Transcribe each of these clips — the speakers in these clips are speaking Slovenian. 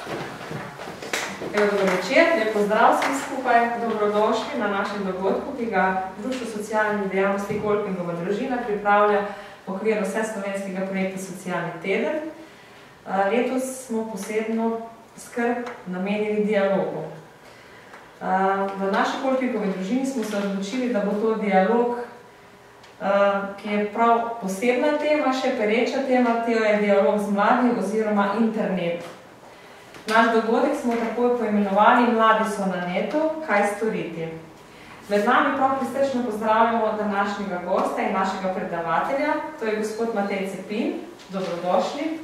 Dobro večer, lep pozdrav vsem skupaj, dobrodošli na našem dogodku, ki ga Društvo socialnih dejavnosti Golfingova družina pripravlja v okviru vseslovenskega projekta Socialni teden. Letos smo posebno skrb namenili dialogu. V naši Golfingovi družini smo se odločili, da bo to dialog, ki je prav posebna tema, še pereča tema, to je dialog z mladimi oziroma internet. Naš dogodek smo takoj poimenovali Mladi so na netu, kaj storiti. Med nami prav prisrčno pozdravljamo današnjega gosta in našega predavatelja, to je gospod Matej Cepin. Dobrodošli.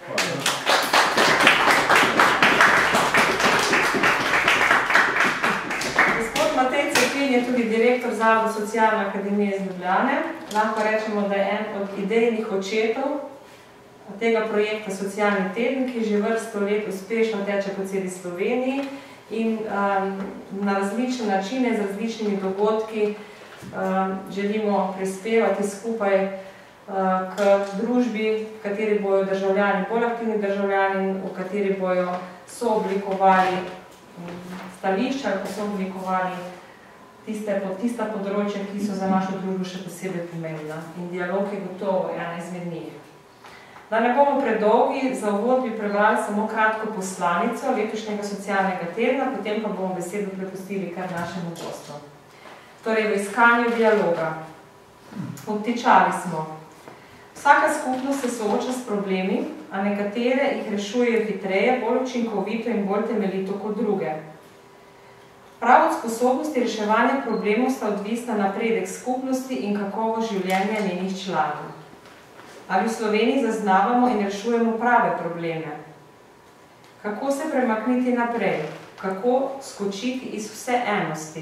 Gospod Matej Cepin je tudi direktor Zavoda Socialne akademije iz Ljubljane. Lahko rečemo, da je en od idejnih očetov tega projekta Socialni teden, ki že vrsto let uspešno teče po celi Sloveniji in na različne načine, z različnimi dogodki želimo prispevati skupaj k družbi, v kateri bojo državljani, bolj aktivni državljani, v kateri bojo sooblikovali stališča, ko so oblikovali tista področja, ki so za našo družbo še posebej pomembna. In dialog je gotovo ena izmed njih. Da ne bomo predolgi, za uvod bi prebrali samo kratko poslanico letošnjega socialnega tedna, potem pa bomo besedo prepustili kar našemu gostu. Torej, v iskanju dialoga. Obtičali smo. Vsaka skupnost se sooča s problemi, a nekatere jih rešujejo hitreje, bolj učinkovito in bolj temeljito kot druge. Prav od sposobnosti reševanja problemov sta odvisna napredek skupnosti in kakovost življenja njenih članov. Ali v Sloveniji zaznavamo in rešujemo prave probleme? Kako se premakniti naprej? Kako skočiti iz vseenosti?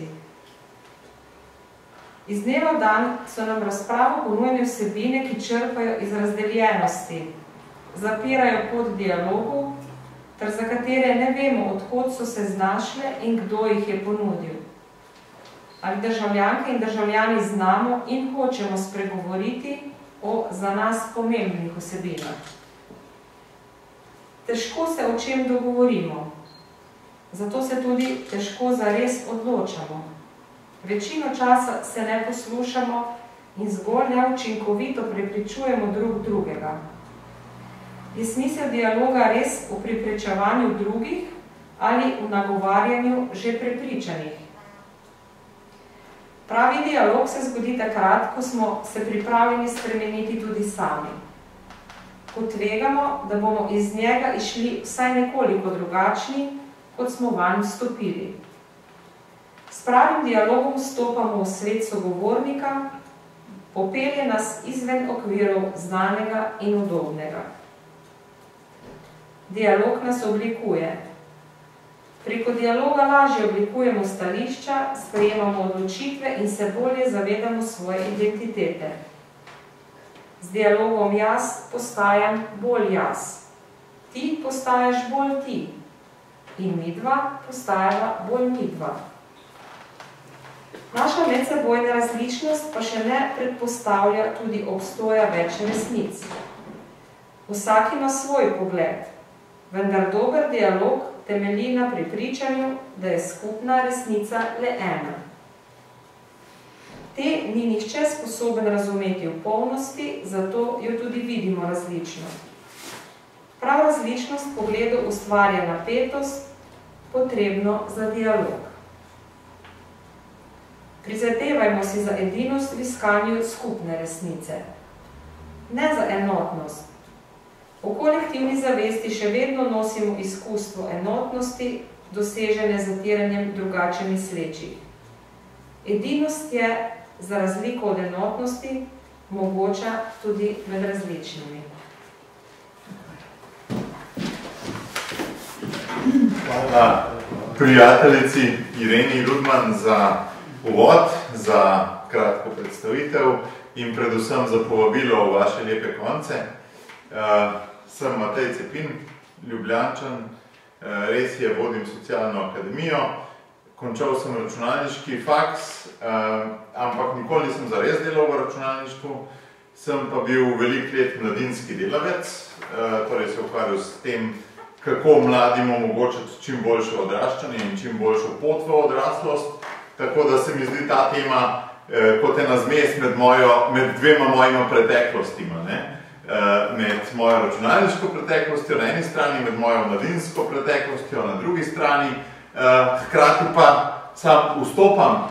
Iz dneva v dan so nam razpravo ponujene vsebine, ki črpajo iz razdeljenosti, zapirajo pot dialogu, ter za katere ne vemo, od kod so se znašle in kdo jih je ponudil. Ali državljanke in državljani znamo in hočemo spregovoriti o za nas pomembnih vsebinah. Težko se o čem dogovorimo, zato se tudi težko zares odločamo. Večino časa se ne poslušamo in zgolj neučinkovito prepričujemo drug drugega. Je smisel dialoga res v prepričevanju drugih ali v nagovarjanju že prepričanih? Pravi dialog se zgodi takrat, ko smo se pripravljeni spremeniti tudi sami. Ko tvegamo, da bomo iz njega išli vsaj nekoliko drugačni, kot smo vanj vstopili. S pravim dialogom vstopamo v svet sogovornika, popelje nas izven okvirov znanega in udobnega. Dialog nas oblikuje. Preko dialoga lažje oblikujemo stališča, sprejemamo odločitve in se bolje zavedamo svoje identitete. Z dialogom jaz postajam bolj jaz. Ti postaješ bolj ti. In midva postajava bolj midva. Naša medsebojna različnost pa še ne predpostavlja tudi obstoja več resnic. Vsak ima svoj pogled, vendar dober dialog temelji na prepričanju, da je skupna resnica le ena. Te ni nihče sposoben razumeti v polnosti, zato jo tudi vidimo različno. Prav različnost pogledu ustvarja napetost, potrebno za dialog. Prizadevajmo si za edinost v iskanju skupne resnice. Ne za enotnost. V kolektivni zavesti še vedno nosimo izkustvo enotnosti, dosežene z zatiranjem drugače mislečih. Edinost je, za razliko od enotnosti, mogoča tudi med različnimi. Hvala prijateljici Ireni Rudman za uvod, za kratko predstavitev in predvsem za povabilo v vaše lepe konce. Sem Matej Cepin, Ljubljančan, res je, vodim socialno akademijo, končal sem računalniški faks, ampak nikoli nisem zares delal v računalništvu, sem pa bil veliko let mladinski delavec, torej se ukvarjal s tem, kako mladim omogočiti čim boljše odraščanje in čim boljšo pot v odraslost. Tako da se mi zdi ta tema kot ena zmes med dvema mojima preteklostima. Med mojo računalniško preteklostjo na eni strani, med mojo mladinsko preteklostjo na drugi strani. Hkrati pa sam vstopam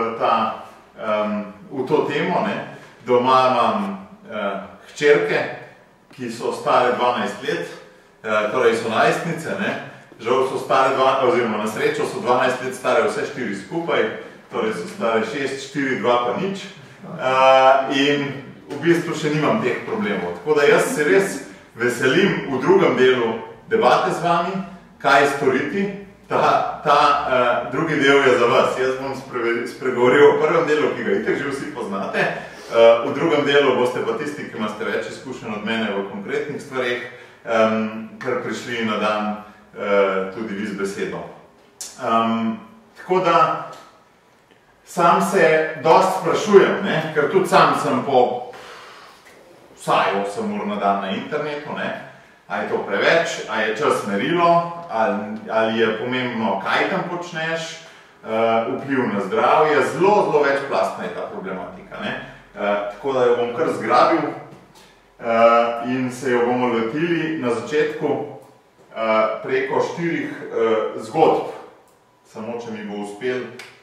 v to temo. Doma imam hčerke, ki so stare 12 let, torej so najstnice. Žal so stare, oziroma na srečo so 12 let stare vse 4 skupaj, torej so stare 6, 4, 2 pa nič. In v bistvu še nimam teh problemov. Tako da jaz se res veselim v drugem delu debate z vami, kaj storiti. Ta drugi del je za vas. Jaz bom spregovoril o prvem delu, ki ga itak že vsi poznate. V drugem delu boste pa tisti, ki imate več izkušenj od mene v konkretnih stvareh, kar prišli na dan tudi vi z besedo. Tako da sam se dosti sprašujem, ker tudi sam sem po vsaj 8 ur na dan na internetu, a je to preveč, a je čas merilo, ali je pomembno, kaj tam počneš, vpliv na zdravje, zelo večplastna je ta problematika. Tako da jo bom kar zgrabil in se jo bomo lotili na začetku preko 4 zgodb. Samo, če mi bo uspel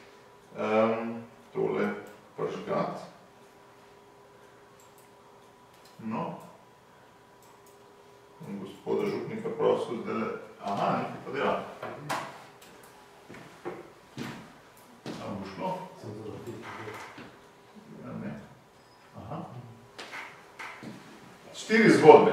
tole pržgati. No. Gospoda župnika prosil zdaj le... Aha, nekaj pa dela. A bo šlo? Ne. Aha. 4 zgodbe.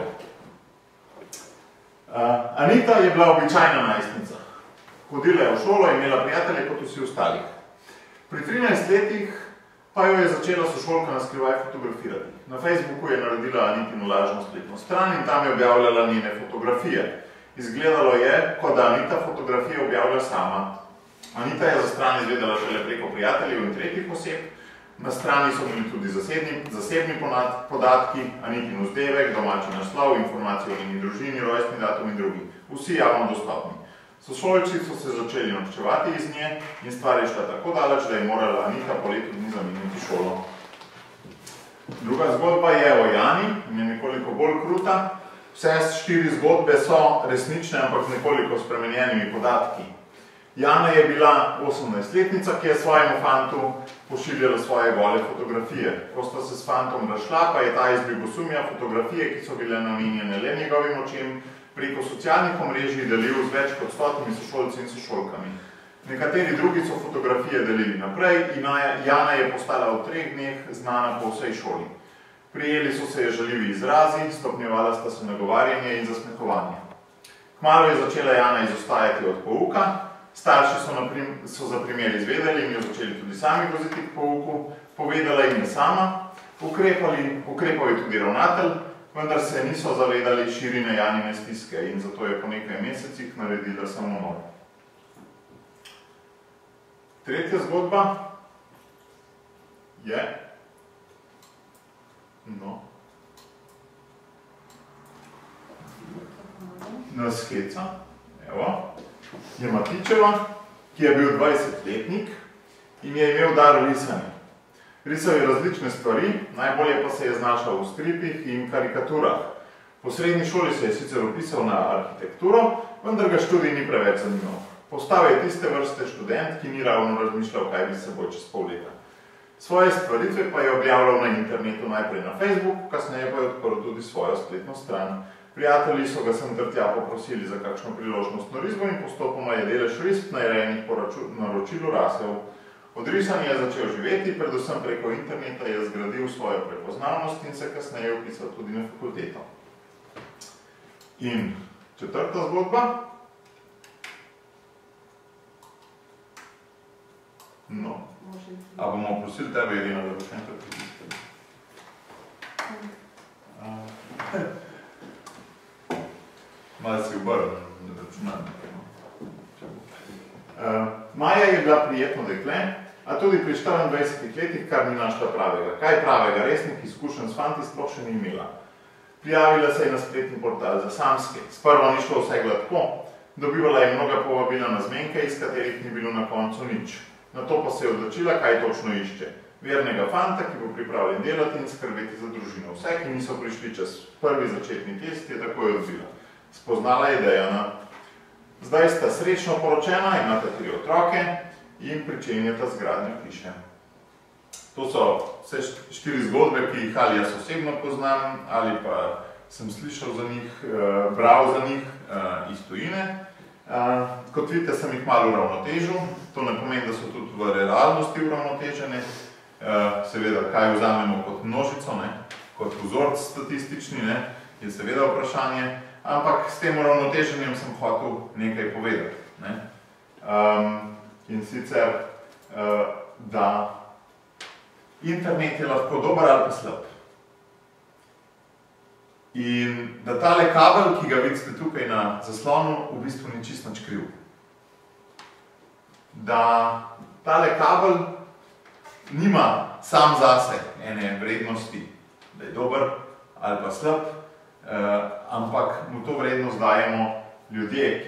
Anita je bila običajna najstnica. Hodila je v šolo in imela prijatelje kot vsi ostali. Pri 13 letih pa jo je začela sošolka na skrivaj fotografirati. Na Facebooku je naredila Anitino lažno spletno stran in tam je objavljala njene fotografije. Izgledalo je, kot da Anita fotografije objavlja sama. Anita je za stran izvedela šele preko prijateljev in tretjih oseb. Na strani so bili tudi zasebni podatki, Anitin vzdevek, domači naslov, informacije o njeni družini, rojstni datum in drugi. Vsi javno dostopni. Sošolci so se začeli norčevati iz nje in stvar je šla tako daleč, da je morala Anita po letu dni zamenjati šolo. Druga zgodba je o Jani, je nekoliko bolj kruta. Vse 4 zgodbe so resnične, ampak z nekoliko spremenjenimi podatki. Jana je bila 18-letnica, ki je svojemu fantu pošiljala svoje gole fotografije. Ko sta se s fantom razšla, pa je ta iz ljubosumja fotografije, ki so bile namenjene le njegovim očem, preko socialnih omrežij delil z več kot 100 sošolci in sošolkami. Nekateri drugi so fotografije delili naprej in Jana je postala v 3 dneh znana po vsej šoli. Prijeli so se je žaljivi izrazi, stopnjevala sta se nagovarjanje in zasmehovanje. Kmalu je začela Jana izostajati od pouka, starši so za primer izvedeli in jo začeli tudi sami voziti k pouku, povedala jim je sama, ukrepal je tudi ravnatelj, vendar se niso zavedali širine Janine stiske in zato je po nekaj mesecih naredila samomor. Tretja zgodba je Naskeca, je Matičeva, ki je bil 20-letnik in je imel dar risanja. Risal je različne stvari, najbolje pa se je znašal v stripih in karikaturah. Po srednji šoli se je sicer upisal na arhitekturo, vendar ga študij ni preveč zanimal. Postal je tiste vrste študent, ki ni ravno razmišljal, kaj bi se bo čez pol leta. Svoje stvaritve pa je objavljal na internetu, najprej na Facebooku, kasneje pa je odprl tudi svojo spletno stran. Prijatelji so ga sem ter tja poprosili za kakšno priložnostno risbo in postopoma je delež risb narejenih po naročilu rasel. Od risanja je začel živeti, predvsem preko interneta je zgradil svojo prepoznavnost in se kasneje vpisal tudi na fakulteto. In četrta zgodba. No. A bomo prosili tebe, Irina, da boš enkrat pritiskali? Malo si obrnil, da računam. Maja je bila prijetno dekle, a tudi pri 24 letih kar ni našla pravega. Kaj pravega, resnih izkušenj s fanti sploh še ni imela. Prijavila se je na spletni portal za samske. Sprva ni šlo vse gladko, dobivala je mnoga povabila na zmenke, iz katerih ni bilo na koncu nič. Nato pa se je odločila, kaj točno išče. Vernega fanta, ki bo pripravljen delati in skrbeti za družino. Vse, ki niso prišli čez prvi začetni test, je takoj odbila. Spoznala je Dejana. Zdaj sta srečno poročena, imata 3 otroke in pričenjata z gradnjo hiše. To so vse 4 zgodbe, ki jih ali jaz osebno poznam, ali pa sem slišal za njih, bral za njih iz tujine. Kot vidite, sem jih malo uravnotežil. To ne pomeni, da so tudi v realnosti uravnotežene. Seveda, kaj vzamemo kot množico, kot vzorc statistični, je seveda vprašanje. Ampak s tem uravnoteženjem sem hotel nekaj povedati. In sicer, da internet je lahko dober ali pa slab. In da tale kabel, ki ga vidite tukaj na zaslonu, v bistvu ni čisto nič kriv. Da tale kabel nima sam zase ene vrednosti, da je dober ali pa slab, ampak mu to vrednost dajemo ljudje,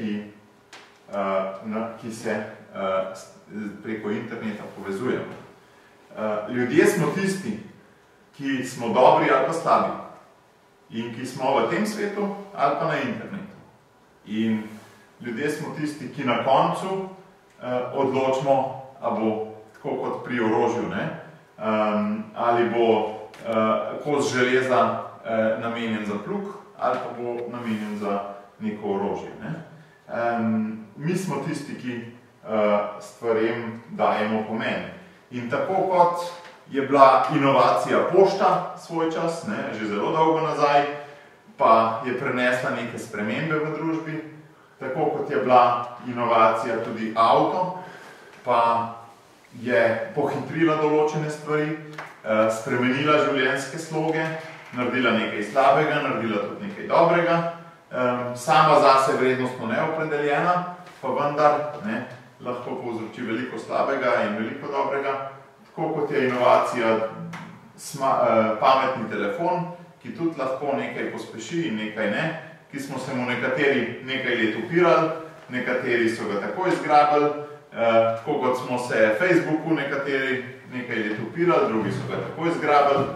ki se preko interneta povezujemo. Ljudje smo tisti, ki smo dobri ali pa slabi in ki smo v tem svetu ali pa na internetu. In ljudje smo tisti, ki na koncu odločimo, ali bo tako kot pri orožju, ali bo kos železa namenjen za plug ali pa bo namenjen za neko orožje. Mi smo tisti, ki stvarem dajemo pomen. In tako kot je bila inovacija pošta svoj čas, že zelo dolgo nazaj, pa je prenesla neke spremembe v družbi, tako kot je bila inovacija tudi avto, pa je pohitrila določene stvari, spremenila življenjske sloge, naredila nekaj slabega, naredila tudi nekaj dobrega, sama zase vrednostno neopredeljena, pa vendar lahko povzroči veliko slabega in veliko dobrega, tako kot je inovacija pametni telefon, ki tudi lahko nekaj pospeši in nekaj ne, ki smo se mu nekateri nekaj let upirali, nekateri so ga tako izgrabili, tako kot smo se Facebooku nekateri nekaj let upirali, drugi so ga tako izgrabili,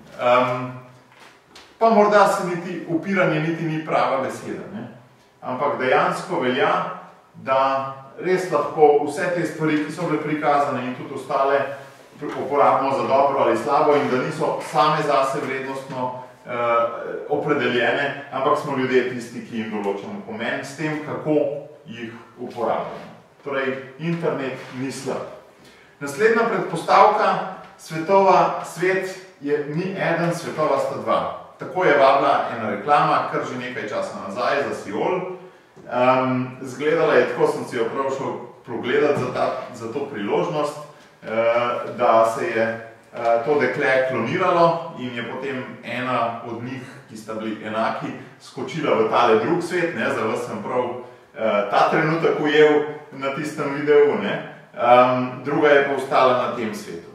pa morda se upiranje niti ni prava beseda. Ampak dejansko velja, da res lahko vse te stvari, ki so bile prikazane in tudi ostale, uporabimo za dobro ali slabo in da niso same zase vrednostno opredeljene, ampak smo ljudje tisti, ki jim določamo pomen s tem, kako jih uporabljamo. Torej, internet ni slab. Naslednja predpostavka, svet ni eden, svetova sta dva. Tako je vabila ena reklama, kar že nekaj časa nazaj za Siol. Zgledala je, tako sem si jo prav šel pogledati za to priložnost, da se je to dekle kloniralo in je potem ena od njih, ki sta bili enaki, skočila v tale drug svet, za vas sem prav ta trenutek ujel na tistem videu, druga je pa ostala na tem svetu.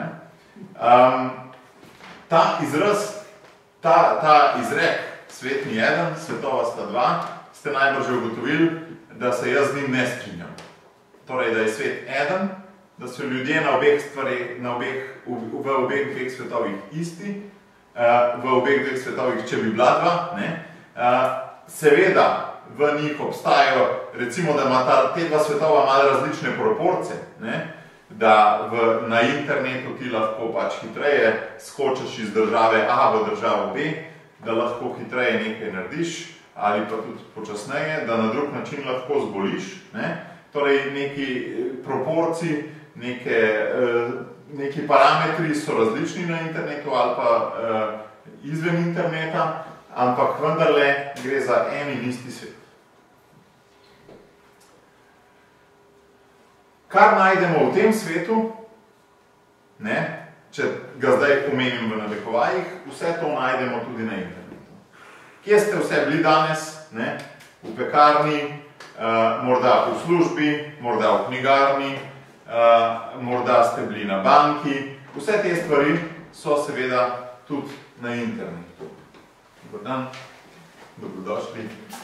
Ta izrek, svet ni eden, svetova sta dva, ste najbolj že ugotovili, da se jaz z njim ne strinjam. Torej, da je svet eden, da so ljudje v obeh dveh svetovih isti, v obeh dveh svetovih, če bi bila dva. Seveda v njih obstajajo, recimo, da ima te dva svetova malo različne proporce, da na internetu ti lahko pač hitreje skočiš iz države A v državo B, da lahko hitreje nekaj narediš, ali pa tudi počasneje, da na drug način lahko zboliš. Torej, neki proporci, neki parametri so različni na internetu ali pa izven interneta, ampak vendarle gre za en in isti svet. Kar najdemo v tem svetu, če ga zdaj omenim v narekovajih, vse to najdemo tudi na internetu. Kje ste vse bili danes? V pekarni, morda v službi, morda v knjigarni, morda ste bili na banki. Vse te stvari so seveda tudi na internetu. Dobar dan, dobrodošli.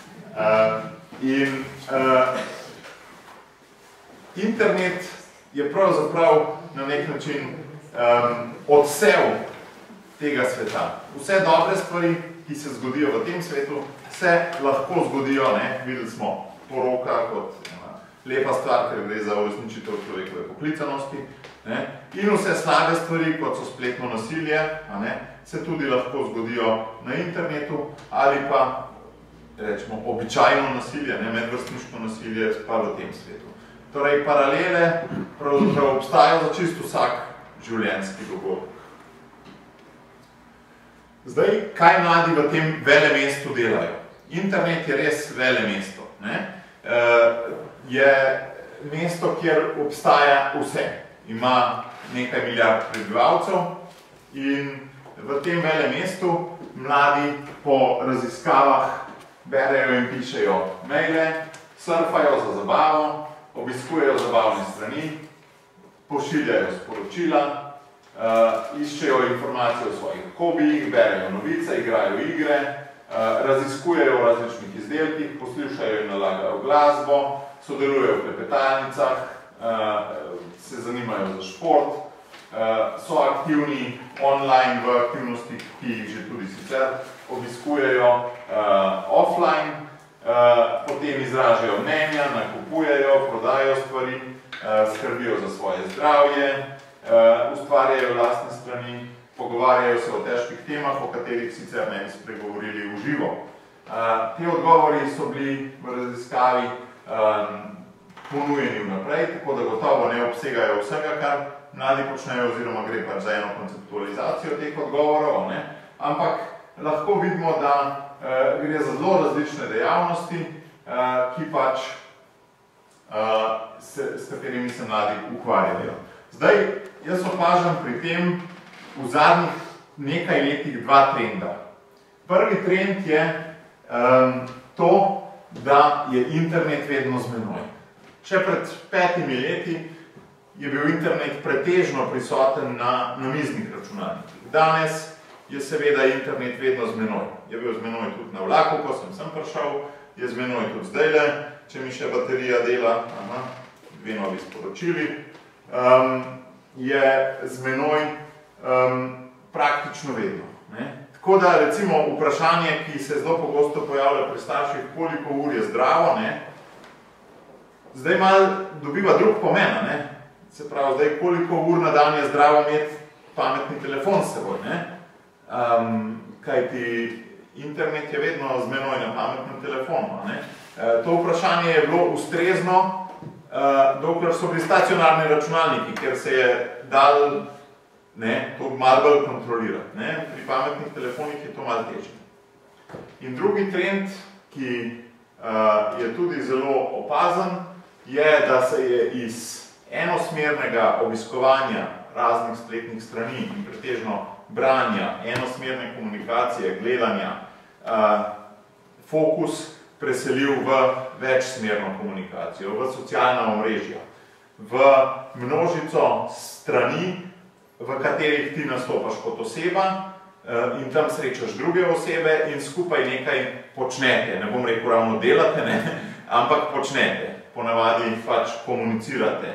Internet je pravzaprav na nek način odsev tega sveta. Vse dobre stvari, ki se zgodijo v tem svetu, se lahko zgodijo, videli smo poroka kot lepa stvar, ker gre za uresničitev človekove poklicanosti, in vse slabe stvari, kot so spletno nasilje, se tudi lahko zgodijo na internetu, ali pa, rečemo, običajno nasilje, medvrstniško nasilje, pa v tem svetu. Torej, paralele pravzaprav obstajajo za čisto vsak življenjski dogodek. Zdaj, kaj mladi v tem velemestu delajo? Internet je res velemesto. Je mesto, kjer obstaja vse. Ima nekaj milijard prebivalcev in v tem velemestu mladi po raziskavah berejo in pišejo maile, surfajo za zabavo, obiskujejo zabavne strani, pošiljajo sporočila, iščejo informacije o svojih hobijih, berejo novice, igrajo igre, raziskujejo o različnih izdelkih, poslušajo in nalagajo glasbo, sodelujejo v klepetalnicah, se zanimajo za šport, so aktivni online v aktivnostih, ki jih že tudi sicer obiskujejo offline, potem izražajo mnenja, nakupujejo, prodajo stvari, skrbijo za svoje zdravje, ustvarjajo lastne strani, pogovarjajo se o težkih temah, o katerih sicer ne bi spregovorili v živo. Te odgovori so bili v raziskavi ponujeni vnaprej, tako da gotovo ne obsegajo vsega, kar mladi počnejo, oziroma gre pač za eno konceptualizacijo teh odgovorov, ampak lahko vidimo, da gre za zelo različne dejavnosti, ki pač s katerimi se mladi ukvarjajo. Zdaj, jaz opažam pri tem v zadnjih nekaj letih dva trenda. Prvi trend je to, da je internet vedno z menoj. Še pred 5 leti je bil internet pretežno prisoten na namiznih računalnikih. Danes je seveda internet vedno z menoj. Je bil z menoj tudi na vlaku, ko sem prišel, je z menoj tudi zdajle, če mi še baterija dela, dve novi sporočili, je z menoj praktično vedno. Tako da, recimo, vprašanje, ki se zelo pogosto pojavlja pri starših, koliko ur je zdravo, zdaj malo dobiva drug pomen, se pravi, zdaj koliko ur na dan je zdravo imeti pametni telefon s seboj, kajti internet je vedno z menoj na pametnem telefonu. To vprašanje je bilo ustrezno, dokler so bili stacionarni računalniki, ker se je dal to malo bolj kontrolirati. Pri pametnih telefonih je to malo težje. In drugi trend, ki je tudi zelo opazen, je, da se je iz enosmernega obiskovanja raznih spletnih strani in pretežno branja, enosmerne komunikacije, gledanja, fokus preselil v večsmerno komunikacijo, v socialna omrežja, v množico strani, v katerih ti nastopaš kot oseba in tam srečaš druge osebe in skupaj nekaj počnete. Ne bom rekel ravno delate, ampak počnete. Ponavadi pač komunicirate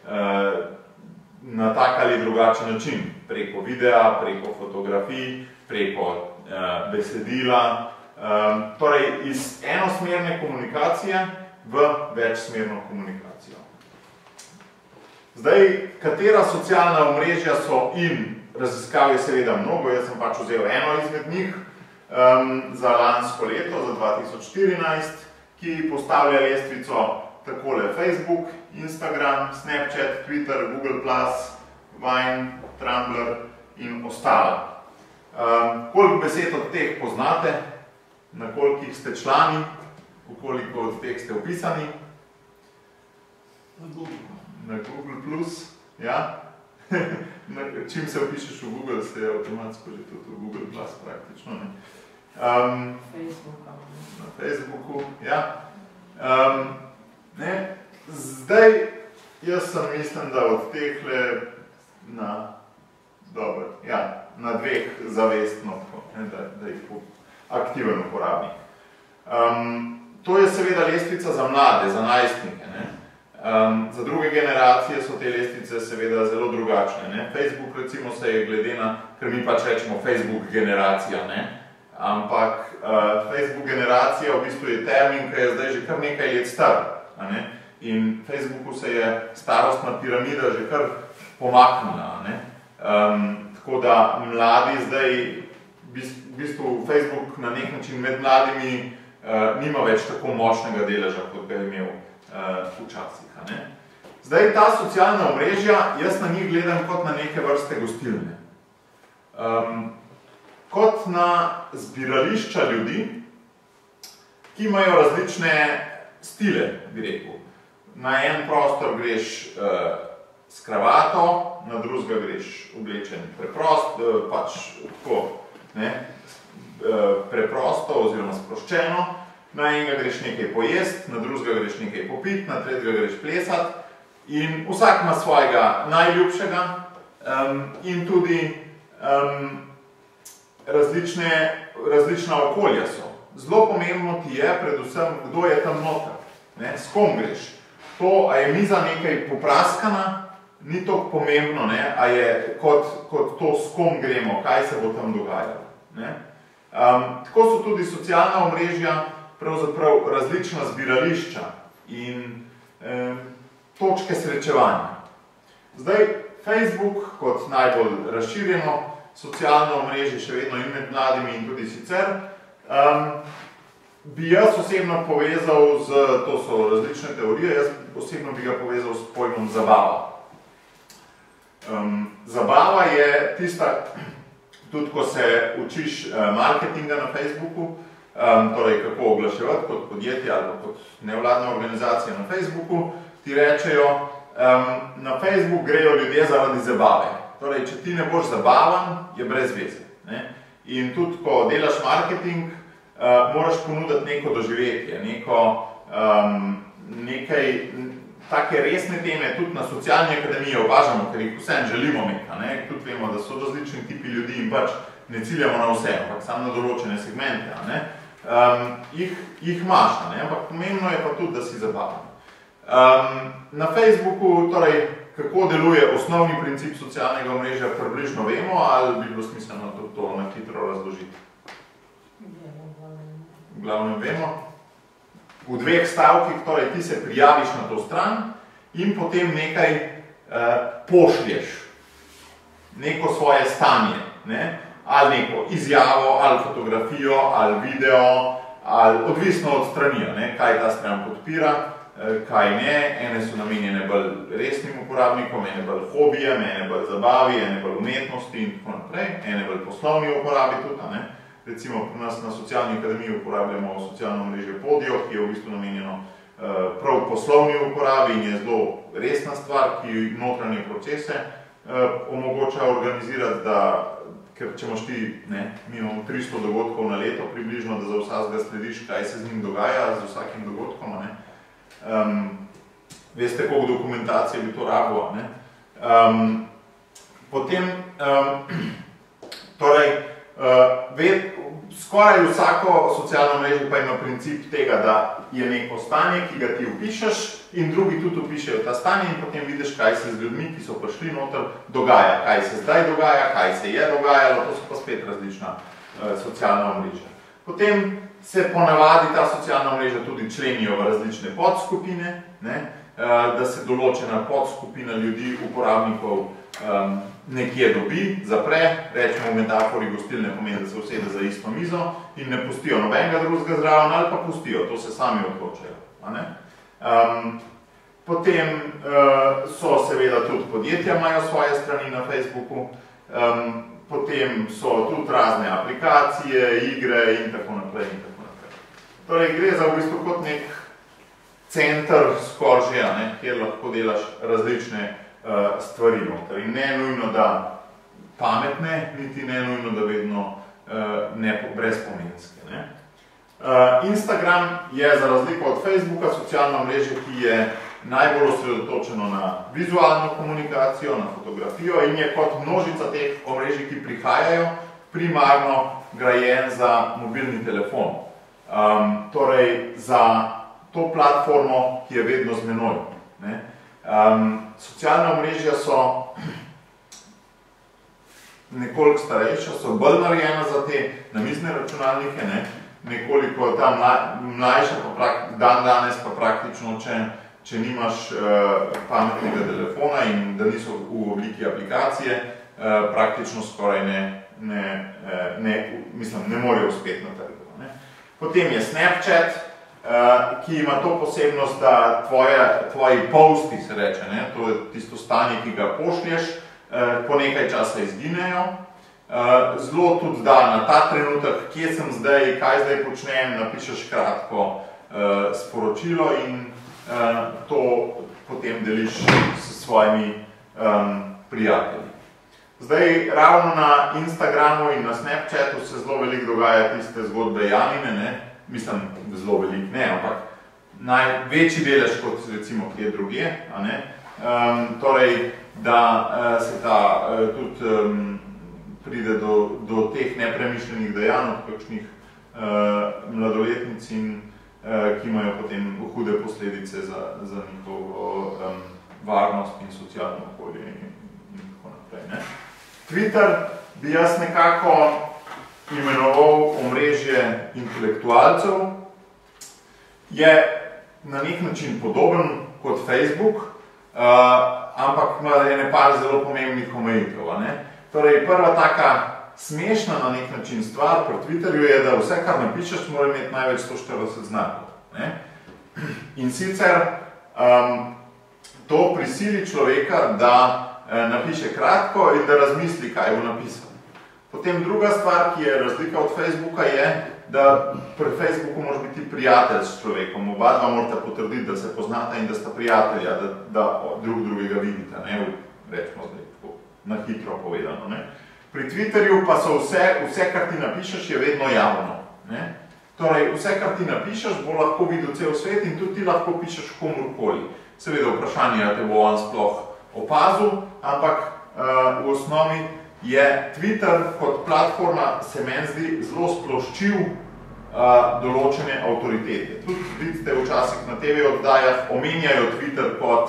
na tak ali drugačen način. Preko videa, preko fotografij, preko besedila. Torej, iz enosmerne komunikacije v večsmerno komunikacijo. Zdaj, katera socialna omrežja so in raziskav je seveda mnogo, jaz sem pač vzel eno izmed njih za lansko leto, za 2014, ki postavlja lestvico takole: Facebook, Instagram, Snapchat, Twitter, Google+, Vine, Tumblr in ostala. Koliko besed od teh poznate, na kolikih ste člani, v koliko od teh ste vpisani? Na Google+, ja. Čim se vpišeš v Google, ste avtomatsko že tudi v Google+, praktično. Na Facebooku, ja. Zdaj, jaz sem mislim, da od tehle na dveh zavestno, da jih aktiven uporabnik. To je seveda lestvica za mlade, za najstnike. Za druge generacije so te lestvice seveda zelo drugačne. Facebook recimo se je glede na, ker mi pač rečemo Facebook generacija, ampak Facebook generacija v bistvu je termin, ki je zdaj že kar nekaj let star. In Facebooku se je starostna piramida že kar pomaknila. Tako da mladi zdaj, v bistvu Facebook na nek način med mladimi nima več tako močnega deleža, kot ga je imel včasih. Zdaj, ta socialna omrežja, jaz na njih gledam kot na neke vrste gostilne. Kot na zbirališča ljudi, ki imajo različne stile, bi rekel. Na en prostor greš s kravato, na drugega greš oblečen preprosto oziroma sproščeno, na enega greš nekaj pojest, na drugega greš nekaj popit, na tretjega greš plesat in vsak ima svojega najljubšega in tudi različna okolja so. Zelo pomembno ti je predvsem, kdo je tam noter, s kom greš. To, a je miza nekaj popraskana, ni toliko pomembno, a je kot to, s kom gremo, kaj se bo tam dogajalo. Tako so tudi socialna omrežja pravzaprav različna zbirališča in točke srečevanja. Zdaj, Facebook kot najbolj razširjeno socialno omrežje, še vedno in med mladimi in tudi sicer, bi jaz osebno povezal to so različne teorije, jaz osebno bi ga povezal s pojmom zabava. Zabava je tista, tudi ko se učiš marketinga na Facebooku, torej kako oglaševati kot podjetje ali kot nevladna organizacija na Facebooku, ti rečejo, na Facebook grejo ljudje zaradi zabave. Torej, če ti ne boš zabavan, je brez veze. In tudi, ko delaš marketing, moraš ponuditi neko doživetje, nekaj take resne teme, tudi na socialni akademiji opažamo, ker jih vsem želimo imeti. Tudi vemo, da so različni tipi ljudi in pač ne ciljamo na vse, ampak samo na določene segmente. Jih imaš, ampak pomembno je pa tudi, da si zabavan. Na Facebooku, torej, kako deluje osnovni princip socialnega omrežja, približno vemo, ali bi bilo smiselno to na hitro razložiti? V glavnem vemo. V dveh stavkih, torej ti se prijaviš na to stran in potem nekaj pošlješ, neko svoje stanje, ali neko izjavo, ali fotografijo, ali video, ali odvisno od strani, kaj ta stran podpira, kaj ne. Ene so namenjene bolj resnim uporabnikom, ene bolj hobijem, ene bolj zabavi, ene bolj umetnosti in tako naprej, ene bolj poslovni uporabi tudi. Recimo, pri nas na socialni akademiji uporabljamo socialno omrežje Podio, ki je v bistvu namenjeno prav poslovni uporabi in je zelo resna stvar, ki notranje procese omogoča organizirati, ker če imaš ti, mi imamo 300 dogodkov na leto približno, da za vsakega slediš, kaj se z njim dogaja, z vsakim dogodkom. Veste, koliko dokumentacije bi to rabo. Potem, torej, skoraj vsako socialno mrežo pa ima princip tega, da je neko stanje, ki ga ti opišeš in drugi tudi opišejo ta stanje in potem vidiš, kaj se z ljudmi, ki so prišli noter, dogaja. Kaj se zdaj dogaja, kaj se je dogajalo, to so pa spet različna socialna omrežja. Potem se ponavadi ta socialna omrežja tudi členijo v različne podskupine, da se določena podskupina ljudi, uporabnikov, nekje dobi, zapre, rečemo v metafori gostilne, pomeni, da se usede za isto mizo in ne pustijo nobenega drugega zraven ali pa pustijo, to se sami odločajo. Potem so seveda tudi podjetja, imajo svoje strani na Facebooku, potem so tudi razne aplikacije, igre in tako naprej. Torej, gre za v bistvu kot nek center skorže, kjer lahko delaš različne stvari noter. In ne nujno, da pametne, niti ne nujno, da vedno brezpomenske. Instagram je za razliko od Facebooka socialno mreže, ki je najbolj osredotočeno na vizualno komunikacijo, na fotografijo in je kot množica teh omrežij, ki prihajajo, primarno grajen za mobilni telefon. Torej, za to platformo, ki je vedno z menoj. Socialne omrežja so nekoliko starejša, so bolj narejena za te namizne računalnike, nekoliko ta mlajša, dan danes pa praktično, če nimaš pametnega telefona in da niso v obliki aplikacije, praktično skoraj ne morejo uspeti na trgu. Potem je Snapchat, ki ima to posebnost, da tvoji posti, se reče, to je tisto stanje, ki ga pošlješ, po nekaj časa izginejo. Zelo tudi da na ta trenutek, kje sem zdaj, kaj zdaj počnem, napišeš kratko sporočilo in to potem deliš s svojimi prijatelji. Zdaj, ravno na Instagramu in na Snapchatu se zelo veliko dogaja tiste zgodbe Janine, mislim, zelo veliko ne, ampak največji delež kot recimo kje drugje, torej, da se ta tudi pride do teh nepremišljenih dejanj od kakšnih mladoletnic in ki imajo potem hude posledice za njihovo varnost in socialno okolje in tako naprej. Twitter bi jaz nekako imenoval omrežje intelektualcev. Je na nek način podoben kot Facebook, ampak ima ene par zelo pomembnih omejitev. Torej, prva taka smešna na nek način stvar pri Twitterju je, da vse, kar napišeš, mora imeti največ 140 znakov. In sicer to prisili človeka, da napiše kratko in da razmisli, kaj bo napisal. Potem druga stvar, ki je razlika od Facebooka, je, da pri Facebooku moraš biti prijatelj s človekom. Oba dva morata potrditi, da se poznata in da sta prijatelja, da drug drugega vidita, rečemo zdaj tako na hitro povedano. Pri Twitterju pa so vse, kar ti napišeš, je vedno javno. Torej, vse, kar ti napišeš, bo lahko videl cel svet in tudi ti lahko pišeš komorkoli. Seveda vprašanje, da te bo on sploh opazil, ampak v osnovi je Twitter kot platforma, se meni zdi, zelo sploščil določene avtoritete. Tudi vidite včasih na TV oddajah, omenjajo Twitter kot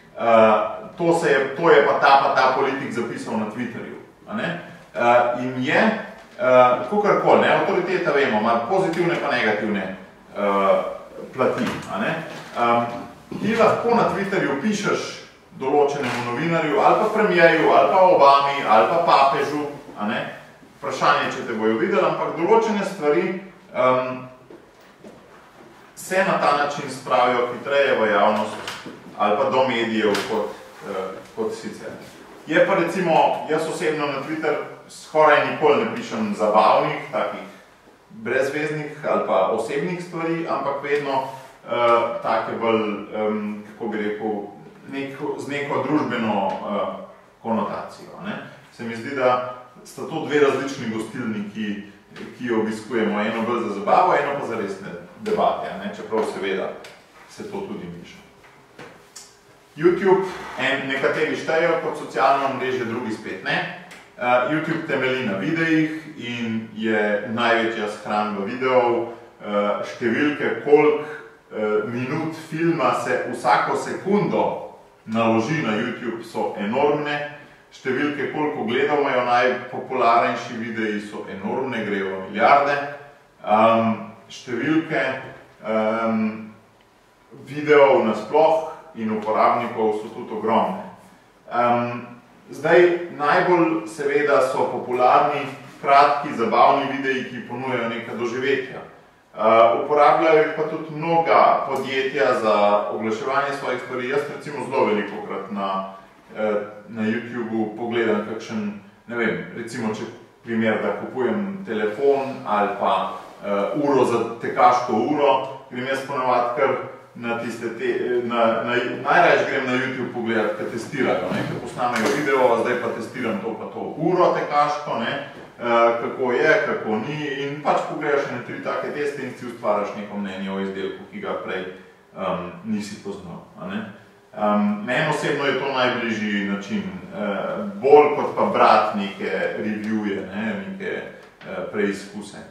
to je pa ta politik zapisal na Twitterju. In je, kakorkoli, avtoriteta vemo, ima pozitivne pa negativne plati. Ti lahko na Twitterju pišeš določenemu novinarju, ali pa premijeju, ali pa Obami, ali pa papežu, vprašanje, če te bojo videli, ampak določene stvari se na ta način spravijo hitreje v javnost, ali pa do medijev kot sicer. Je pa recimo, jaz osebno na Twitter skoraj nikoli ne pišem zabavnih, takih brezveznih ali pa osebnih stvari, ampak vedno take bolj, kako bi rekel, z neko družbeno konotacijo. Se mi zdi, da sta to dve različni gostilni, ki jo obiskujemo, eno bolj za zabavo, eno pa za resne debate, čeprav seveda se to tudi miša. YouTube, nekateri štejejo kot socialno omrežje, drugi spet ne. YouTube temelji na videih in je največja shramba videov, številke, koliko minut filma se vsako sekundo naloži na YouTube, so enormne. Številke, koliko gledov imajo najpopularnejši videi, so enormne, grejo v milijarde. Številke videov nasploh in uporabnikov so tudi ogromne. Zdaj, najbolj seveda so popularni kratki, zabavni videi, ki ponujajo neka doživetja. Uporabljajo jih pa tudi mnoga podjetja za oglaševanje svojih stvari. Jaz recimo zelo velikokrat na YouTubeu pogledam kakšen, ne vem, recimo če primer, da kupujem telefon ali pa uro za tekaško uro, grem jaz ponavadi kar na tiste, najraje grem na YouTube pogledati, kaj testirajo, kaj posnamejo video, zdaj pa testiram to pa to uro tekaško, kako je, kako ni in pač pogledaš na 3 take teste in si ustvaraš neko mnenje o izdelku, ki ga prej nisi poznal. Meni osebno je to najbližji način, bolj kot pa brati neke reviewje, neke preizkuse.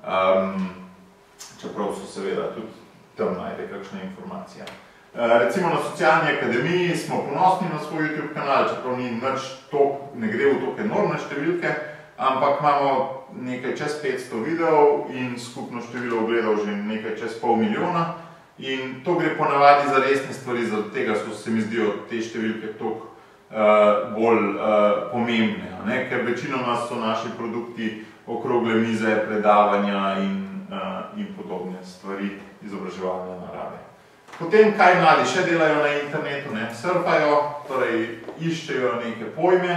Čeprav so seveda tudi tam najde kakšna informacija. Recimo na Socialni akademiji smo ponosni na svoj YouTube kanal, čeprav ni nič ne gre v toliko enormne številke, ampak imamo nekaj čez 500 videov in skupno število ogledov že nekaj čez 500 000. In to gre ponavadi za resne stvari, zaradi tega se mi zdijo te številke toliko bolj pomembne, ker večinoma so naši produkti okrogle mize, predavanja in podobne stvari izobraževalne narave. Potem, kaj mladi še delajo na internetu, surfajo, torej iščejo neke pojme,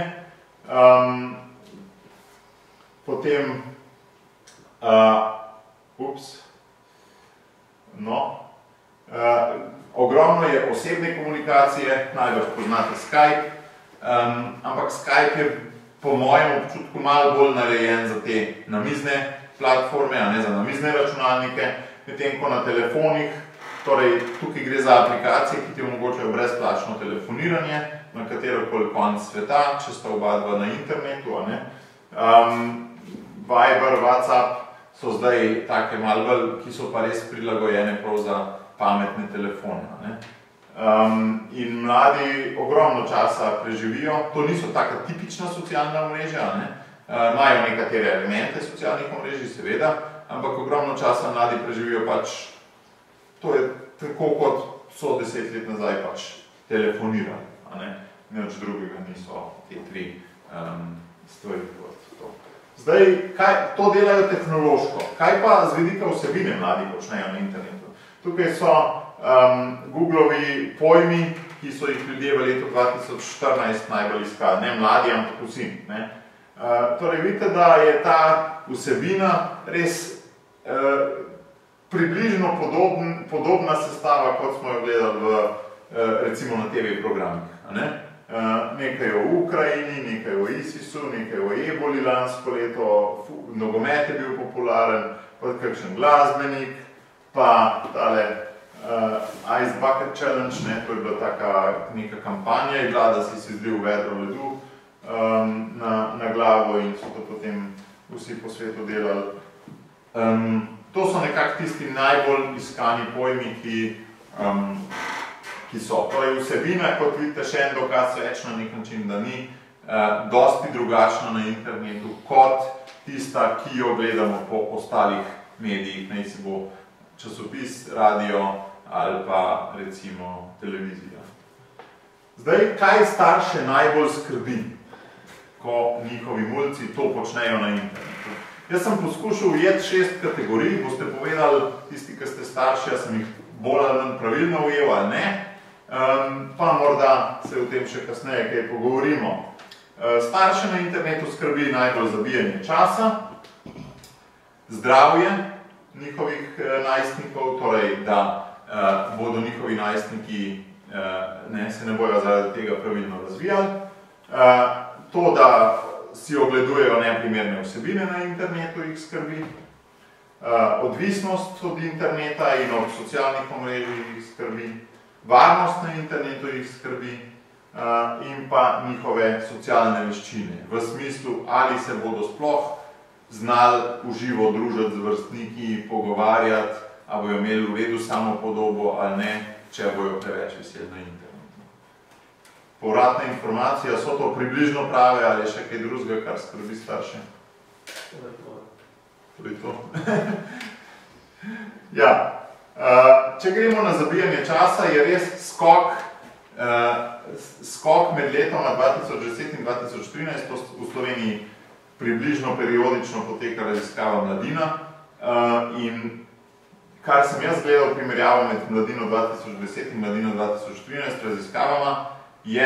potem, ogromno je osebne komunikacije, najbolj poznate Skype, ampak Skype je po mojem občutku malo bolj narejen za te namizne platforme, a ne za namizne računalnike, medtem ko na telefonih, torej tukaj gre za aplikacije, ki ti omogočajo brezplačno telefoniranje na katerokoli konec sveta, če sta oba dva na internetu, a ne. Viber, WhatsApp so zdaj take malo bolj, ki so pa res prilagojene prav za pametne telefone, a ne. In mladi ogromno časa preživijo, to niso taka tipična socialna omrežja, a ne. Imajo nekatere elemente socialnih omrežij, seveda, ampak ogromno časa mladi preživijo pač, to je tako kot so 10 let nazaj pač telefonirali, a ne. Nič drugega niso te tri stvari kot to. Zdaj, to delajo tehnološko. Kaj pa z vidika vsebine mladi počnejo na internetu? Tukaj so Googlovi pojmi, ki so jih ljudje v letu 2014 najbolj iskali. Ne mladi, ampak vsi. Torej, vidite, da je ta vsebina res približno podobna sestava, kot smo jo gledali recimo na TV programih. Nekaj o Ukrajini, nekaj o ISIS-u, nekaj o eboli lansko leto, nogomet je bil popularen, pa kakšen glasbenik, pa tale Ice Bucket Challenge, to je bila taka neka kampanja, je bila, da si zlil vedro ledu na glavo in so to potem vsi po svetu delali. To so nekako tisti najbolj iskani pojmi, ki so. Torej vsebina, kot vidite, še en dokaz več na nek način, da ni dosti drugačna na internetu kot tista, ki jo gledamo po ostalih medijih, naj si bo časopis, radio ali pa recimo televizija. Zdaj, kaj starše najbolj skrbi, ko njihovi mulci to počnejo na internetu? Jaz sem poskušal ujeti 6 kategorij, boste povedali, tisti, ki ste starši, jaz sem jih bolj ali manj pravilno ujel ali ne, pa morda se o tem še kasneje kaj pogovorimo. Starše na internetu skrbi najbolj zabijanje časa, zdravje njihovih najstnikov, torej da bodo njihovi najstniki se ne bojo zaradi tega pravilno razvijali, to, da si ogledujejo neprimerne vsebine na internetu, jih skrbi, odvisnost od interneta in od socialnih omrežij jih skrbi, varnost na internetu jih skrbi in pa njihove socialne veščine, v smislu, ali se bodo sploh znali v živo družiti z vrstniki, pogovarjati, ali bojo imeli v redu samopodobo ali ne, če bojo preveč veseli na internetu. Povratna informacija, so to približno prave ali je še kaj drugega, kar skrbi starše? To je to. Ja, če gremo na zabijanje časa, je res skok med letoma 2010 in 2013, v Sloveniji približno periodično poteka raziskava Mladina in kar sem jaz gledal primerjavo med Mladino 2010 in Mladino 2013 raziskavama, je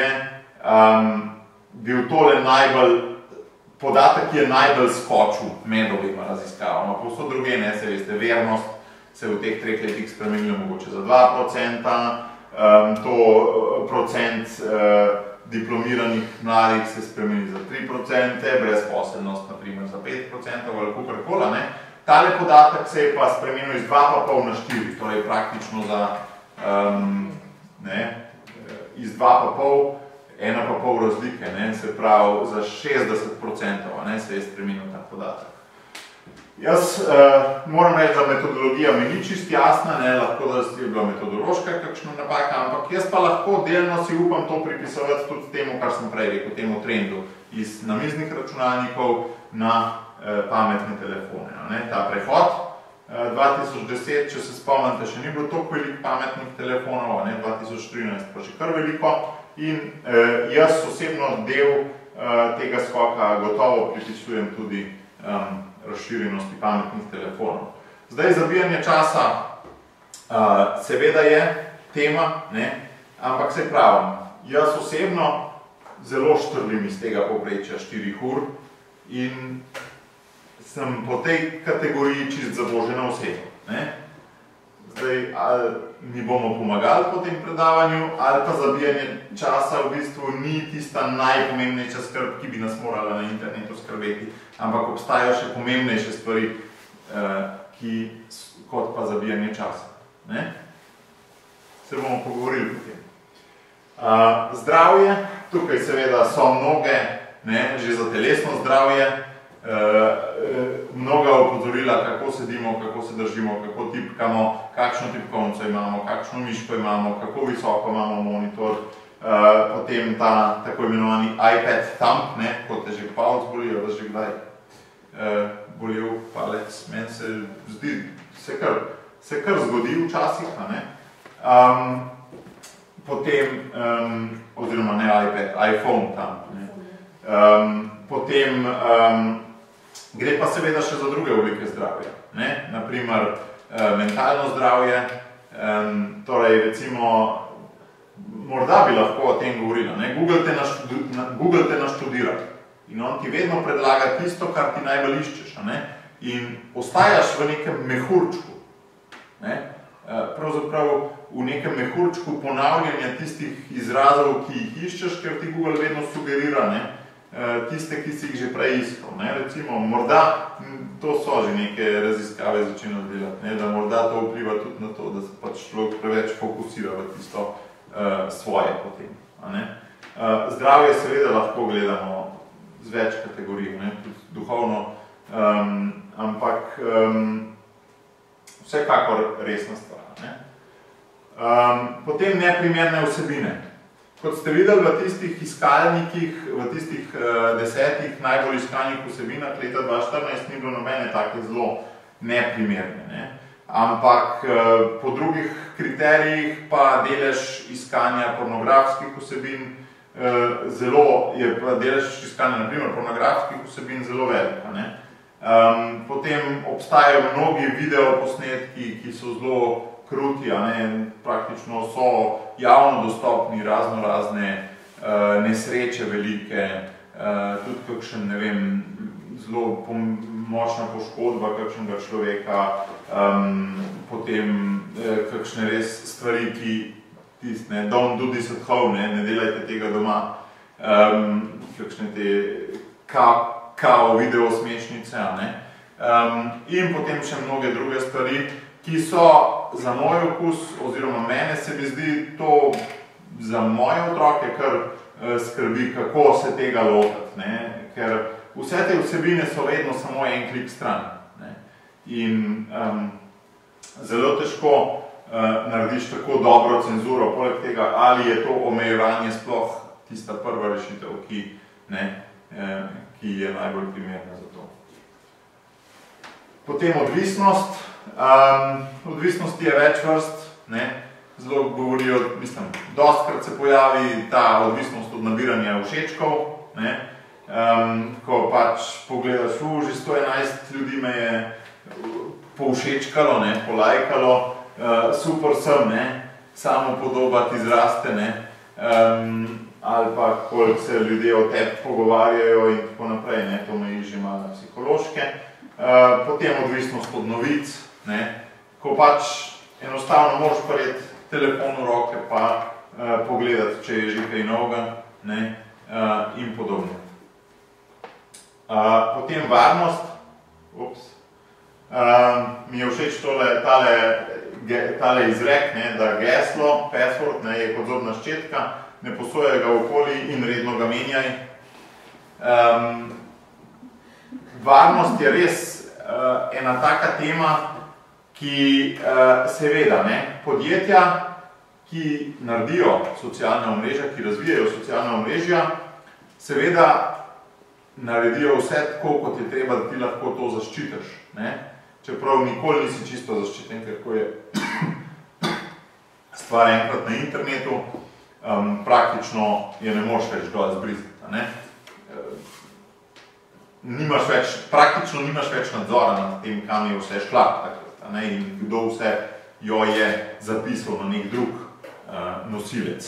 bil tole podatek, ki je najbolj skočil med obema raziskavama. Povsod druge, se veste, vernost se v teh 3 letih spremenila mogoče za 2%, to procent diplomiranih mladih se spremeni za 3%, brezposelnost na primer za 5% ali kakorkoli, ne. Tale podatek se je pa spremenil iz 2,5 na 4, torej praktično za iz 2,5, 1,5 razlike, se pravi za 60% se je spremenil ta podatek. Jaz moram reči, da metodologija mi ni čist jasna, lahko da je bila metodološka kakšna napaka, ampak jaz pa lahko delno si upam to pripisovati tudi temu, kar sem prej rekel, temu trendu iz namiznih računalnikov na pametne telefone. Ta prehod 2010, če se spomnite, še ni bilo toliko veliko pametnih telefonov, 2013 pa že kar veliko in jaz osebno del tega skoka gotovo pripisujem tudi razširjenosti pametnih telefonov. Zdaj, zabijanje časa seveda je tema, ampak se pravim, jaz osebno zelo štrlim iz tega povprečja 4 ur in sem po tej kategoriji čist zabožena oseba. Zdaj, ali mi bomo pomagali po tem predavanju, ali pa zabijanje časa v bistvu ni tista najpomembnejša skrb, ki bi nas morala na internetu skrbeti, ampak obstajajo še pomembnejše stvari, kot pa zabijanje časa. Se bomo pogovorili potem. Zdravje, tukaj seveda so mnoge, že za telesno zdravje, mnoga opozorila, kako sedimo, kako se držimo, kako tipkamo, kakšno tipkovnico imamo, kakšno miško imamo, kako visoko imamo monitor, potem ta tako imenovani iPad thumb, kot te že palec bolijo, da že kdaj bolil palec, meni se zdi, se kar zgodi včasih, potem, oziroma ne iPad, iPhone thumb, potem gre pa seveda še za druge oblike zdravja, naprimer mentalno zdravje, torej recimo, morda bi lahko o tem govorila, Google te naštudira in on ti vedno predlaga tisto, kar ti najbolj iščeš in ostajaš v nekem mehurčku, pravzaprav v nekem mehurčku ponavljanja tistih izrazov, ki jih iščeš, ker ti Google vedno sugerira, tiste, ki si jih že prej iskal. Recimo, morda, to so že neke raziskave začelo delati, da morda to vpliva tudi na to, da se pač človek preveč fokusira v tisto svoje potem. Zdravje seveda lahko gledamo z več kategorij, tudi duhovno, ampak vsekakor resna stvar. Potem neprimerne vsebine. Kot ste videli v tistih iskalnikih, v tistih 10 najbolj iskanih vsebinah leta 2014 ni bilo nobene take zelo neprimerne. Ampak po drugih kriterijih pa delež iskanja pornografskih vsebin zelo, je pa delež iskanja naprimer pornografskih vsebin zelo velika. Potem obstajajo mnogi videoposnetki, ki so zelo kruti, praktično so javno dostopni, razne nesreče velike, tudi kakšen, ne vem, zelo močna poškodba kakšnega človeka, potem kakšne res stvari, ki tiste, don't do this at home, ne delajte tega doma, kakšne te kao video smešnice, in potem še mnoge druge stvari, ki so za moj okus, oziroma mene se mi zdi to za moje otroke kar skrbi, kako se tega lotiti, ker vse te vsebine so vedno samo en klik stran. In zelo težko narediš tako dobro cenzuro, poleg tega, ali je to omejevanje sploh tista prva rešitev, ki je najbolj primerna za to. Potem odvisnost. Odvisnosti je več vrst, zelo govorijo, mislim, dostkrat se pojavi ta odvisnost od nabiranja všečkov, ko pač pogledaš, že 111 ljudi me je povšečkalo, polajkalo, super sem, samo podobati izraste, ali pa koliko se ljudje o tebi pogovarjajo in tako naprej, to me že malo psihološke. Potem odvisnost od novic, ko pač enostavno moraš prijeti telefon v roke pa pogledati, če je že kaj novega in podobno. Potem varnost. Mi je všeč tale izrek, da geslo, password, je kot zobna ščetka, ne posojaj ga okoli in redno ga menjaj. Varnost je res ena taka tema, ki seveda podjetja, ki naredijo socialna omrežja, ki razvijajo socialna omrežja, seveda naredijo vse tako, kot je treba, da ti lahko to zaščitiš. Čeprav nikoli nisi čisto zaščiten, ker ko je stvar enkrat na internetu, praktično je ne moreš več dol zbrisati. Praktično nimaš več nadzora nad tem, kam je vse šla takrat, in kdo vse jo je zapisal na nek drug nosilec.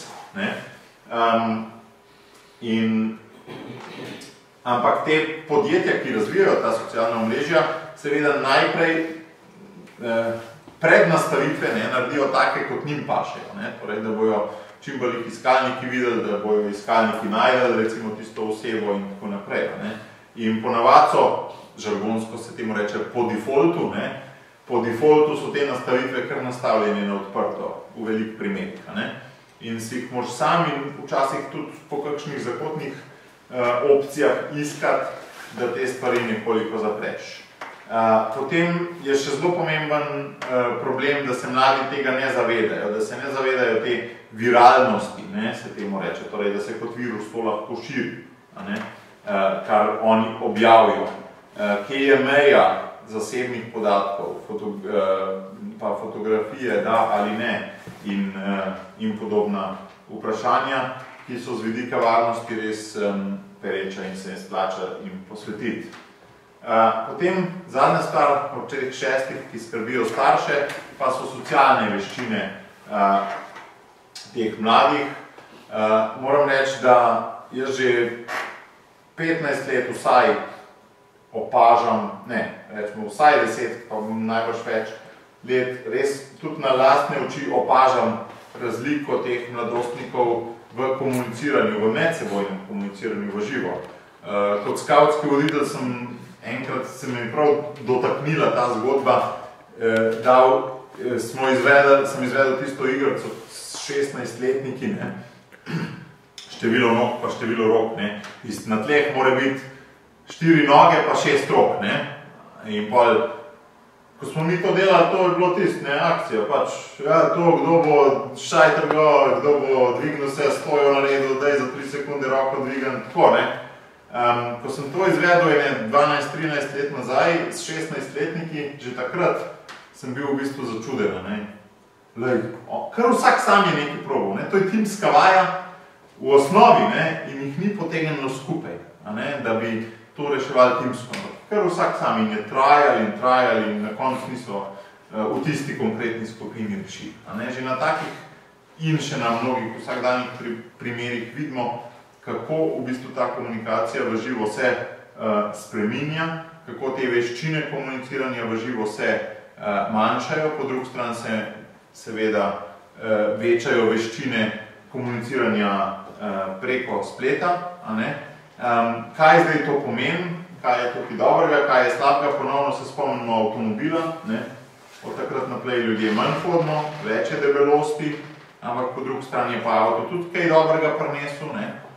Ampak te podjetja, ki razvijajo ta socialna omrežja, seveda najprej prednastavitve naredijo take, kot njim pašejo. Torej, da bojo čim bolj iskalniki videli, da bojo iskalniki najdeli, recimo tisto osebo in tako naprej. In ponavadi so, žargonsko se temu reče, po defaultu, po defaultu so te nastavitve kar nastavljene na odprto, v velik primerih. In si jih moraš sam in včasih tudi po kakšnih zakotnih opcijah iskati, da te stvari nekoliko zapreš. Potem je še zelo pomemben problem, da se mladi tega ne zavedajo, da se ne zavedajo te viralnosti, se temu reče, torej, da se kot virus to lahko širi, kar oni objavijo. Kje je meja zasebnih podatkov, pa fotografije, da ali ne, in podobna vprašanja, ki so z vidika varnosti res pereča in se splača jim posvetiti. Potem zadnja stvar od teh 6, ki skrbijo starše, pa so socialne veščine teh mladih. Moram reči, da jaz že 15 let vsaj opažam, rečemo vsaj 10, pa najbrž več let, res tudi na lastne oči opažam razliko teh mladostnikov v komuniciranju, v medsebojnem komuniciranju v živo. Kot skavtski voditelj enkrat se mi prav dotaknila ta zgodba, da sem izvedel tisto igrico s 16-letniki, število nog pa število rok. Na tleh mora biti 4 noge pa 6 rok. In pol, ko smo mi to delali, to je bilo tisto, akcija, pač, to, kdo bo šajter gor, kdo bo dvignil se, stojo naredil, daj za 3 sekunde roko dvigan, tako, Ko sem to izvedel 12-13 let nazaj s 16-letniki, že takrat sem bil v bistvu začuden. Kar vsak sam je nekaj probal. To je timska vaja v osnovi in jih ni potegnilo skupaj, da bi to reševali timsko. Kar vsak sam in je trajal in na koncu niso v tisti konkretni skupini rešili. Že na takih in še na mnogih vsakdanjih primerih vidimo, kako v bistvu ta komunikacija v živo se spreminja, kako te veščine komuniciranja v živo se manjšajo, po drugi strani se seveda večajo veščine komuniciranja preko spleta. Kaj zdaj to pomeni, kaj je tukaj dobrega, kaj je slabega, ponovno se spomnimo avtomobila. Od takrat naprej ljudje manj hodno, več je debelosti, ampak po drugi strani je pa avto tudi kaj dobrega prinesel.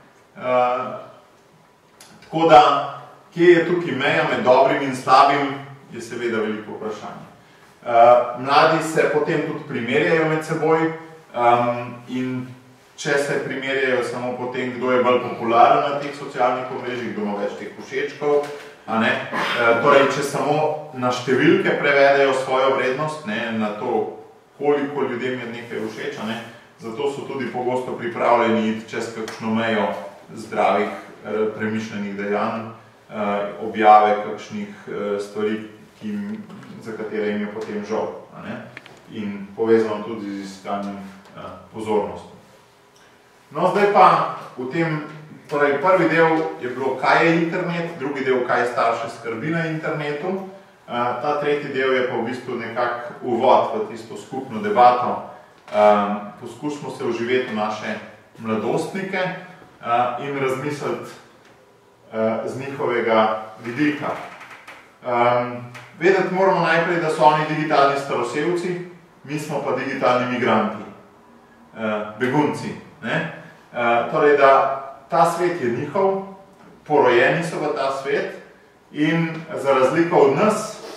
Tako da, kje je tukaj meja med dobrim in slabim, je seveda veliko vprašanje. Mladi se potem tudi primerjajo med seboj in če se primerjajo samo potem, kdo je bolj popularen na teh socialnih omrežjih, kdo ima več teh všečkov, torej, če samo na številke prevedejo svojo vrednost, na to, koliko ljudem je nekaj všeč, zato so tudi pogosto pripravljeni iti čez kakšno mejo zdravih, premišljenih dejanj, objave kakšnih stvari, za katere jim je potem žal. In povezano tudi z iskanjem pozornosti. No, zdaj pa v tem, torej prvi del je bilo, kaj je internet, drugi del, kaj starše skrbi na internetu. Ta tretji del je pa v bistvu nekak uvod v tisto skupno debato. Poskušamo se vživeti v naše mladostnike in razmisliti z njihovega vidika. Vedeti moramo najprej, da so oni digitalni starosevci, mi smo pa digitalni migranti, begunci. Torej, da ta svet je njihov, porojeni so v ta svet in za razliko od nas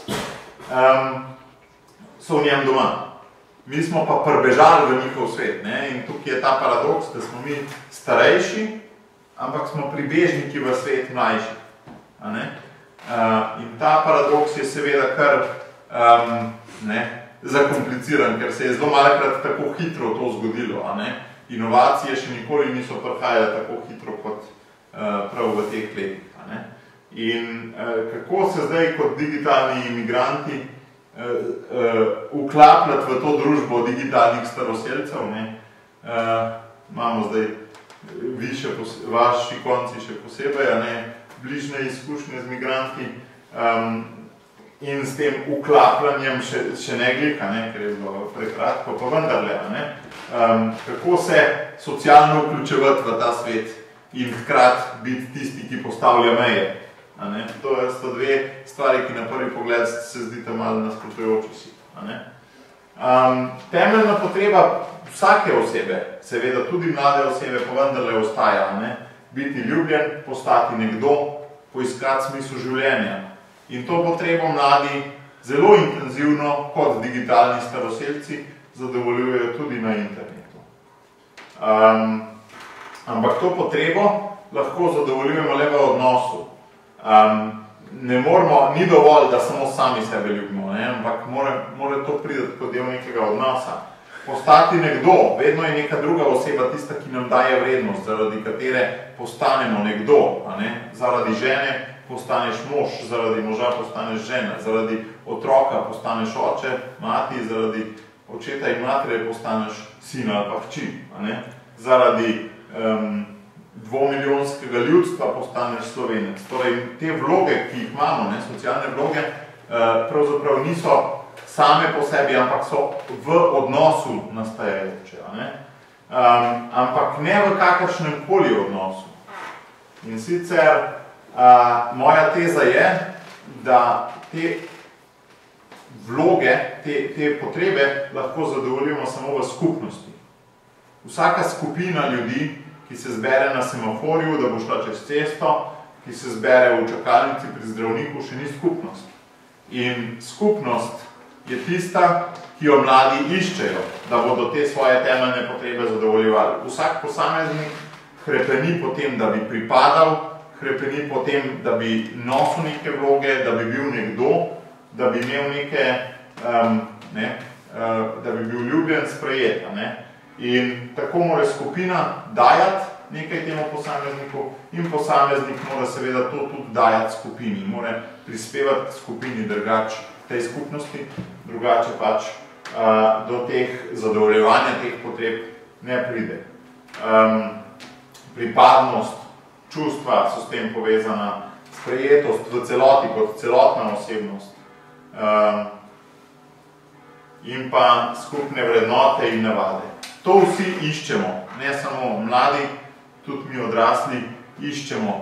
so v njem doma. Mi smo pa pribežali v njihov svet, ne? In tukaj je ta paradoks, da smo mi starejši, ampak smo pribežniki v svet mlajši. In ta paradoks je seveda kar zakompliciran, ker se je zelo malokrat tako hitro to zgodilo. Inovacije še nikoli niso prihajale tako hitro kot prav v teh letih. In kako se zdaj kot digitalni imigranti vklapljati v to družbo digitalnih staroselcev? Imamo zdaj vi še, vaši konci še posebej, bližnje izkušnje z migranti in s tem vklapljanjem še ne glika, ker je bilo prekratko, pa vendarle. Kako se socialno vključevati v ta svet in hkrati biti tisti, ki postavlja meje. To sta dve stvari, ki na prvi pogled se zdita malo nasprotujoči si. Temeljna potreba vsake osebe, seveda tudi mlade osebe, pa vendarle ostaja. Biti ljubljen, postati nekdo, poiskati smisel življenja. In to potrebo mladi zelo intenzivno, kot digitalni staroselci, zadovoljujejo tudi na internetu. Ampak to potrebo lahko zadovoljujemo le v odnosu. Ni dovolj, da samo sami sebe ljubimo, ampak mora to priti kot del nekega odnosa. Postati nekdo, vedno je neka druga oseba tista, ki nam daje vrednost, zaradi katere postanemo nekdo. Zaradi žene postaneš mož, zaradi moža postaneš žena, zaradi otroka postaneš oče, mati, zaradi očeta in matere postaneš sin ali pa hči. Zaradi dvomilijonskega ljudstva postaneš Slovenec. Torej, te vloge, ki jih imamo, socialne vloge, pravzaprav niso same po sebi, ampak so v odnosu nastajajoče. Ampak ne v kakršnem koli odnosu. In sicer moja teza je, da te vloge, te potrebe lahko zadovoljimo samo v skupnosti. Vsaka skupina ljudi, ki se zbere na semaforju, da bo šla čez cesto, ki se zbere v čakalnici pri zdravniku, še ni skupnost. In skupnost je tista, ki jo mladi iščejo, da bodo te svoje temeljne potrebe zadovoljevali. Vsak posameznik hrepeni po tem, da bi pripadal, hrepeni po tem, da bi nosil neke vloge, da bi bil nekdo, da bi imel neke, da bi bil ljubljen, sprejet. In tako mora skupina dajati nekaj temu posamezniku in posameznik mora seveda to tudi dajati skupini, mora prispevati skupini drugače tej skupnosti, drugače pač do teh zadovoljevanja teh potreb ne pride. Pripadnost, čustva so s tem povezana, sprejetost v celoti kot celotna osebnost in pa skupne vrednote in navade. To vsi iščemo, ne samo mladi, tudi mi odrasli iščemo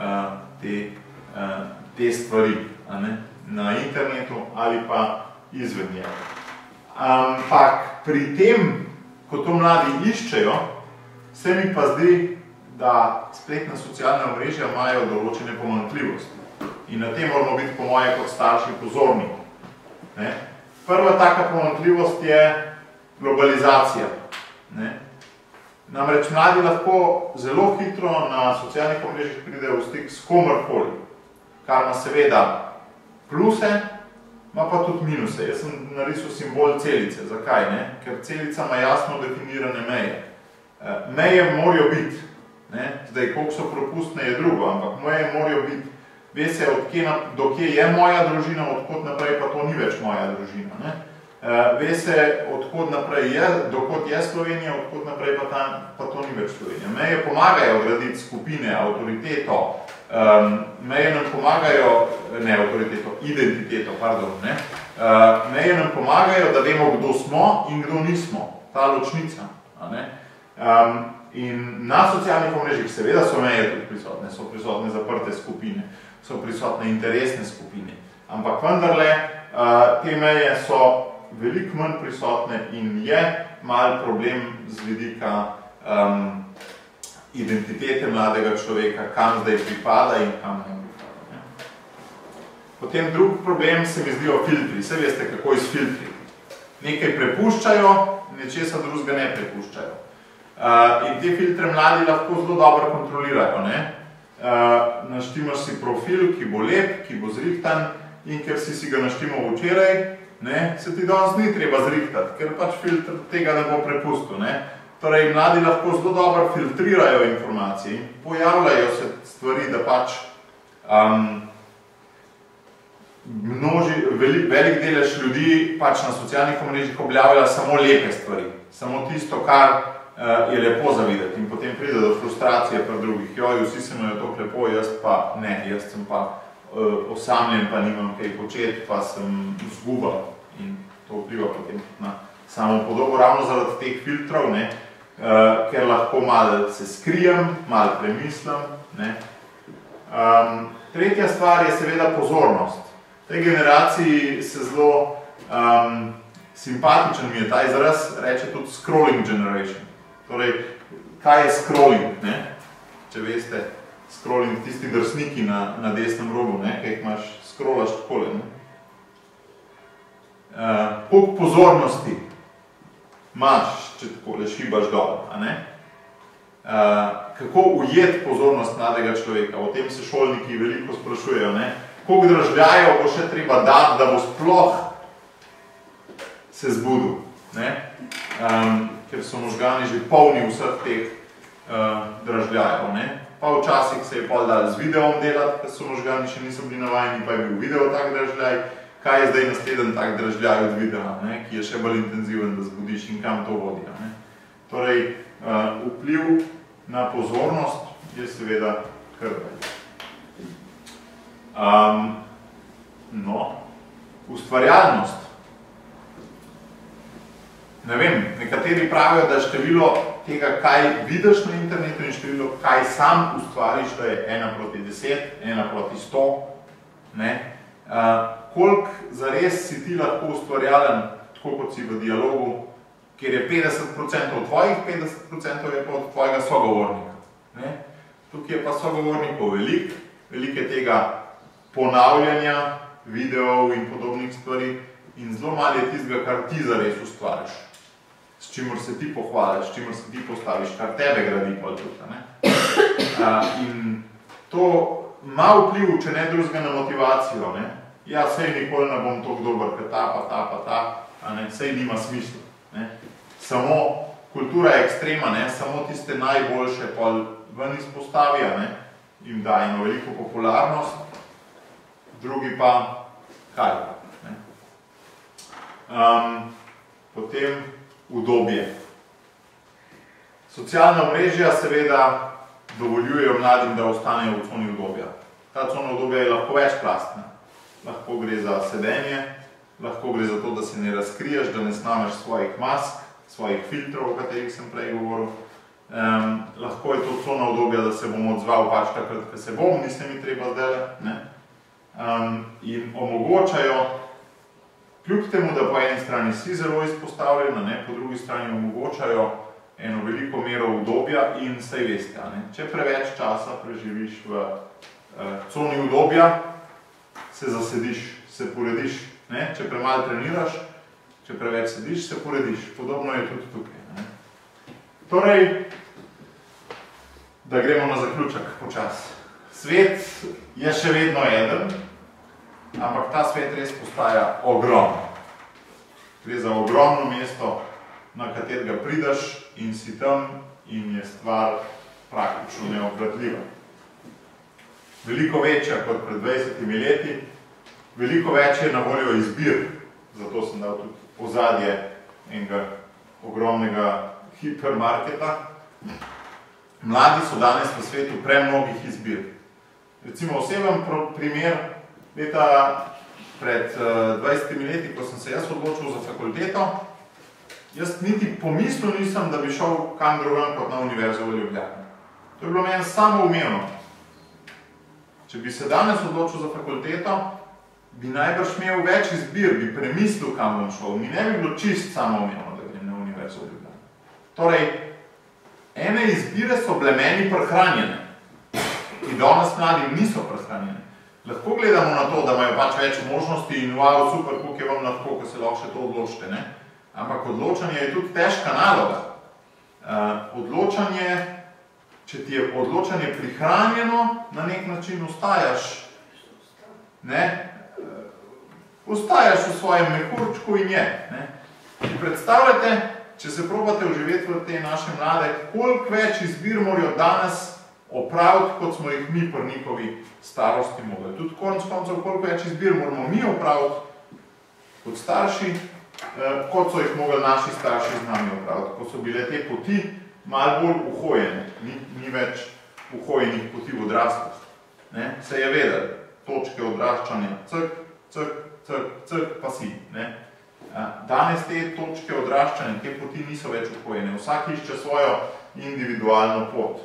te stvari na internetu ali pa izven njega. Ampak pri tem, ko to mladi iščejo, se mi pa zdi, da spletna socialna omrežja imajo določene pomanjkljivosti. In na tem moramo biti po moje kot starši pozorni. Prva taka pomanjkljivost je globalizacija. Namreč mladi lahko zelo hitro na socialnih omrežjih pridejo v stik s komorkoli, kar ima seveda pluse, ima pa tudi minuse. Jaz sem narisal simbol celice. Zakaj? Ker celica ima jasno definirane meje. Meje morajo biti. Zdaj, koliko so propustne, je drugo, ampak meje morajo biti. Ve se, do kje je moja družina, odkot naprej pa to ni več moja družina. Ve se, odkot naprej je, dokot je Slovenija, odkot naprej pa to ni več Slovenija. Meje pomagajo graditi skupine, avtoriteto, meje nam pomagajo, ne avtoriteto, identiteto, pardon, meje nam pomagajo, da vemo, kdo smo in kdo nismo, ta ločnica. In na socialnih omrežjih seveda so meje tudi prisotne, so prisotne zaprte skupine, so prisotne interesne skupine, ampak vendarle te meje so veliko manj prisotne in je mal problem z vidika identitete mladega človeka, kam zdaj pripada in kam ne pripada. Potem drug problem se mi zdijo filtri. Saj veste, kako je s filtri. Nekaj prepuščajo, nečesa drugega ne prepuščajo. In te filtre mladi lahko zelo dobro kontrolirajo. Naštimaš si profil, ki bo lep, ki bo zrihtan, in ker si ga naštimal včeraj, se ti danes ni treba zrihtati, ker pač filtr tega ne bo prepustil. Torej, mladi lahko zelo dobro filtrirajo informacije in pojavljajo se stvari, da pač velik delež ljudi pač na socialnih omrežjih objavlja samo lepe stvari, samo tisto, kar je lepo za videti in potem pride do frustracije pri drugih. Joj, vsi se imajo tako lepo, jaz pa ne, jaz sem pa osamljen, pa nimam kaj početi, pa sem zguba in to vpliva potem na samo podobo, ravno zaradi teh filtrov, ker lahko malo se skrijem, malo premislim. Tretja stvar je seveda pozornost. V tej generaciji se zelo simpatičen mi je ta izraz, reče tudi scrolling generation. Torej, kaj je scrolling? Če veste, scrolling, tisti drsniki na desnem robu, kaj imaš, scrollaš takole. Koliko pozornosti imaš, če takole šibaš dol? Kako ujeti pozornost mladega človeka? O tem se šolniki veliko sprašujejo. Koliko dražljajev bo še treba dati, da bo sploh se zbudil? Ker so možgani že polni vseh teh dražljajev. Pa včasih se je pol dal z videom delati, ker so možgani še niso bili navajeni, pa je bil video tak dražljaj. Kaj je zdaj naslednji tak dražljaj od videa, ki je še bolj intenziven, da zbudiš in kam to vodi. Torej, vpliv na pozornost je seveda kar velik. Ustvarjalnost. Ne vem, nekateri pravijo, da število tega, kaj vidiš na internetu in število, kaj sam ustvariš, da je 1:10, 1:100. Koliko zares si ti lahko ustvarjalen, tako kot si v dialogu, kjer je 50% tvojih, 50% je pa od tvojega sogovornika. Tukaj je pa sogovornikov veliko je tega ponavljanja videov in podobnih stvari in zelo malo je tistega, kar ti zares ustvariš. S čimer se ti pohvališ, s čimer se ti postaviš, kar tebe gradi pol tudi. In to ima vpliv, če ne drugega, na motivacijo. Ja, sej nikoli ne bom toliko dober, ker ta, sej nima smisla. Samo kultura je ekstrema, samo tiste najboljše pol ven izpostavijo, jim da eno veliko popularnost, drugi pa kaj. Potem udobje. Socialna omrežja seveda dovoljujejo mladim, da ostanejo v coni udobja. Ta cona udobja je lahko večplastna. Lahko gre za sedenje, lahko gre za to, da se ne razkriješ, da ne snameš svojih mask, svojih filtrov, o katerih sem prej govoril. Lahko je to cona udobja, da se bom odzval pač takrat, ko se bom, ni se mi treba zdaj. In omogočajo, kljub temu, da po eni strani si zelo izpostavljena, po drugi strani omogočajo eno veliko mero udobja in saj veste, če preveč časa preživiš v coni udobja, se zasediš, se porediš. Če premalo treniraš, če preveč sediš, se porediš. Podobno je tudi tukaj. Torej, da gremo na zaključek počas. Svet je še vedno eden, ampak ta svet res postaja ogromen. Gre za ogromno mesto, na katerega prideš in si tam in je stvar praktično neobvladljiva. Veliko večja kot pred 20 leti, veliko več je na voljo izbir, zato sem dal tudi ozadje enega ogromnega hipermarketa. Mladi so danes v svetu premnogih izbir. Recimo oseben primer, leta pred 20 leti, ko sem se jaz odločil za fakulteto, jaz niti pomislil nisem, da bi šel kam drugam kot na Univerzo v Ljubljani. To je bilo meni samoumevno. Če bi se danes odločil za fakulteto, bi najbrž imel več izbir, bi premislil, kam bom šel. Mi ne bi bilo čist samoumevno, da grem na Univerzo v Ljubljani. Torej, ene izbire so bile meni prehranjene. In danes mladi niso prehranjene. lahko gledamo na to, da imajo pač več možnosti in wow, super, koliko je vam lahko, ko se lahko še to odločite, ne? Ampak odločanje je tudi težka naloga. Odločanje, če ti je odločanje prihranjeno, na nek način ostajaš, ne? Ostajaš v svojem mehurčku in je, ne? In predstavljate, če se probate vživeti v te naše mlade, koliko več izbir morajo danes opraviti, kot smo jih mi pri njihovi starosti mogli. Tudi konec koncev, koliko več izbir moramo mi opraviti kot starši, kot so jih mogli naši starši z nami opraviti, ko so bile te poti malo bolj uhojene, ni več uhojenih poti v odraslost. Se je vedel, točke odraščanja, ck, ck, ck, ck, pa si. Danes te točke odraščanja, te poti niso več uhojene, vsak išče svojo individualno pot.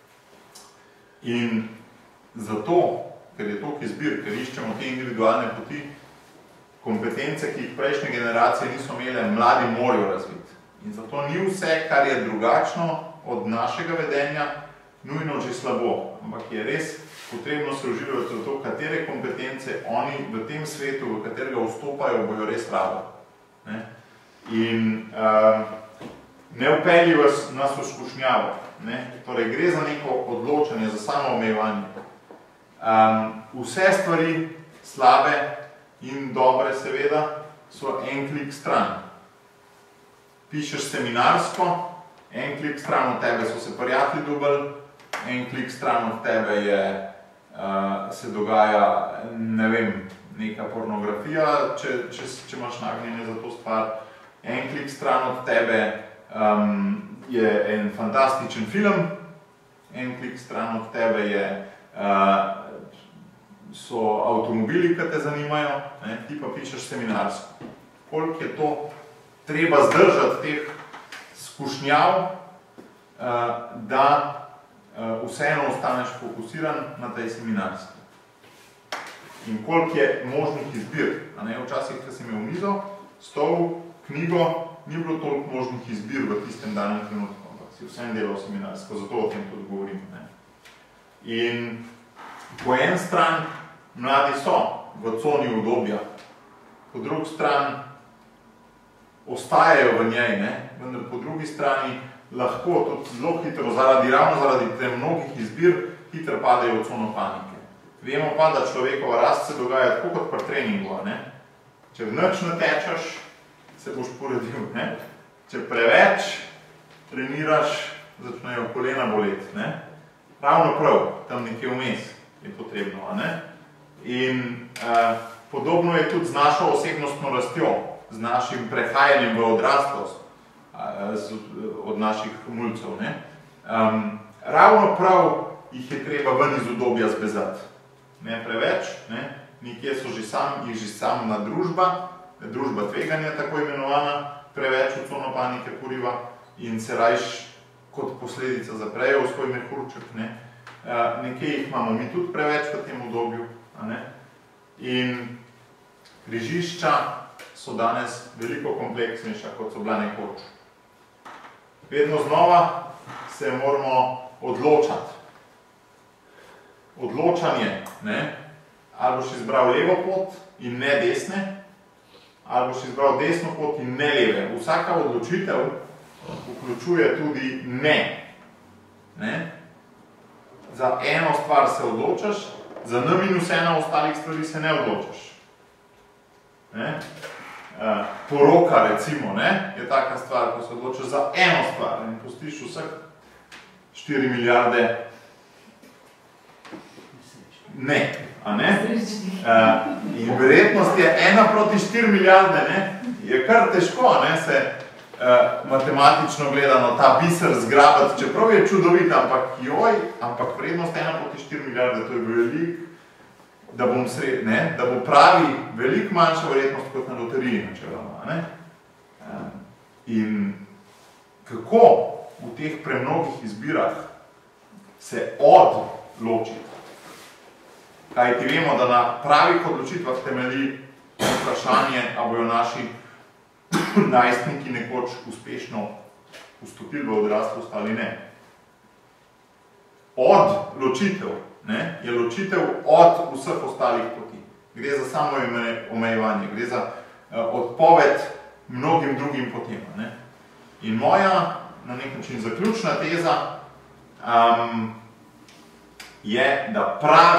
In zato, ker je toliko izbir, ker iščemo te individualne poti, kompetence, ki jih prejšnje generacije niso imele, mladi morajo razviti. In zato ni vse, kar je drugačno od našega vedenja, nujno že slabo, ampak je res potrebno se uživati v to, katere kompetence oni v tem svetu, v katerega vstopajo, bojo res rabo. In ne vpelji nas v skušnjavo. Torej, gre za neko odločanje, za samoomejevanje. Vse stvari, slabe in dobre seveda, so en klik stran. Pišeš seminarsko, en klik stran od tebe so se prijatelji dobili, en klik stran od tebe se dogaja, ne vem, neka pornografija, če imaš nagnjenje za to stvar. En klik stran od tebe je en fantastičen film, en klik stran od tebe so avtomobili, ki te zanimajo, ti pa pišeš seminarsko. Koliko je to treba zdržati teh skušnjav, da vseeno ostaneš fokusiran na tej seminarski. In koliko je možnih izbir. Včasih, ko si imel mizo, stol, knjigo, ni bilo toliko možnih izbir v tistem danem trenutku, ampak si vsem delal seminarsko, zato o tem tudi govorim. In po en stran mladi so v coni udobja, po drugi strani ostajajo v njej, vendar po drugi strani lahko tudi zelo hitro, ravno zaradi te mnogih izbir, hitro padajo v cono panike. Vemo pa, da človekova rast se dogaja tako kot pri treningu. Če nič ne tečeš, se boš poredil. Če preveč treniraš, začnejo kolena boleti. Ravno prav, tam nekje vmes je potrebno. In podobno je tudi z našo osebnostno rastjo, z našim prehajanjem v odraslost od naših mulcev. Ravno prav jih je treba ven iz udobja zbezati. Ne preveč, nekje so jih že samna družba tveganja, tako imenovana, preveč v cono panike poriva in se rajš kot posledica zaprejo v svoj mehurček. Nekje jih imamo mi tudi preveč v tem udobju. In križišča so danes veliko kompleksnejša, kot so bila nekoč. Vedno znova se moramo odločati. Odločanje, ali boš izbral levo pot in ne desne, ali boš izbral desno pot in ne leve. Vsaka odločitev vključuje tudi ne. Za eno stvar se odločaš, za n-1 ostalih stvari se ne odločaš. Poroka, recimo, je taka stvar, ko se odločaš za eno stvar in pustiš vseh 4 milijarde ne. In verjetnost je 1:4 milijarde, je kar težko se matematično gledano ta biser zgrabati, čeprav je čudovit, ampak vrednost 1:4 milijarde, to je velik, da bo pravi veliko manjša vrednost kot na loteriji načeloma. In kako v teh premnogih izbirah se odločiti? Kaj ti vemo, da na pravih odločitvah temelji vprašanje, a bojo naši najstniki nekoč uspešno vstopili v odraslost ali ne. Odločitev je ločitev od vseh ostalih poti. Gre za samo omejevanje, gre za odpoved mnogim drugim potem. In moja, na nek način, zaključna teza je, da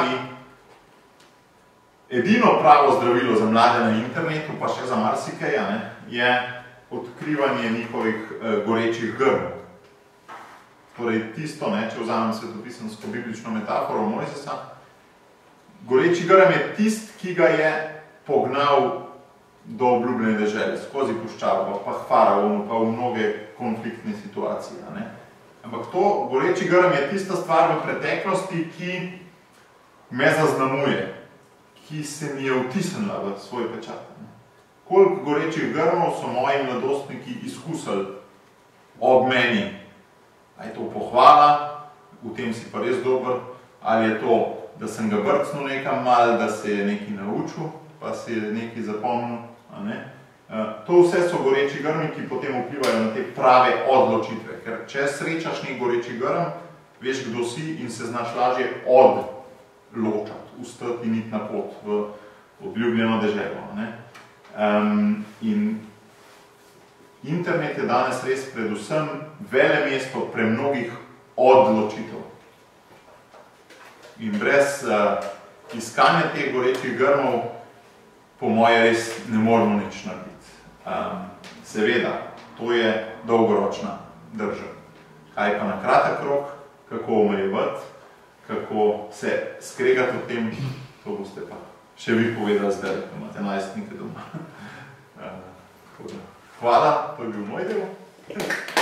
edino pravo zdravilo za mlade na internetu, pa še za marsikaj, je odkrivanje njihovih gorečih grmov. Torej tisto, če vzamem svetopisemsko biblično metaforo Mojzesa, goreči grm je tist, ki ga je pognal do obljubljene dežele, skozi puščavo, pa faraonu, pa v mnoge konfliktne situacije. Ampak to goreči grm je tista stvar v preteklosti, ki me zaznamuje, ki se mi je vtisnila v svoj pečat. Koliko gorečih grmov so moji mladostniki izkusili ob meni? A je to pohvala, v tem si pa res dober, ali je to, da sem ga brcnil nekam malo, da se je nekaj naučil, pa se je nekaj zapomnil. To vse so goreči grmi, ki potem vplivajo na te prave odločitve. Ker če srečaš nek goreči grm, veš, kdo si in se znaš lažje odločati, vstati in iti na pot v obljubljeno deželo. In internet je danes res predvsem velemesto premnogih odločitev. In brez iskanja teh gorečih grmov po moje res ne moramo nič narediti. Seveda, to je dolgoročna drža. Kaj pa na kratek rok, kako omejevati, kako se skregati o tem, to boste pa še vi povedali zdaj, da imate najstnike doma. Hvala, to je bil moj del.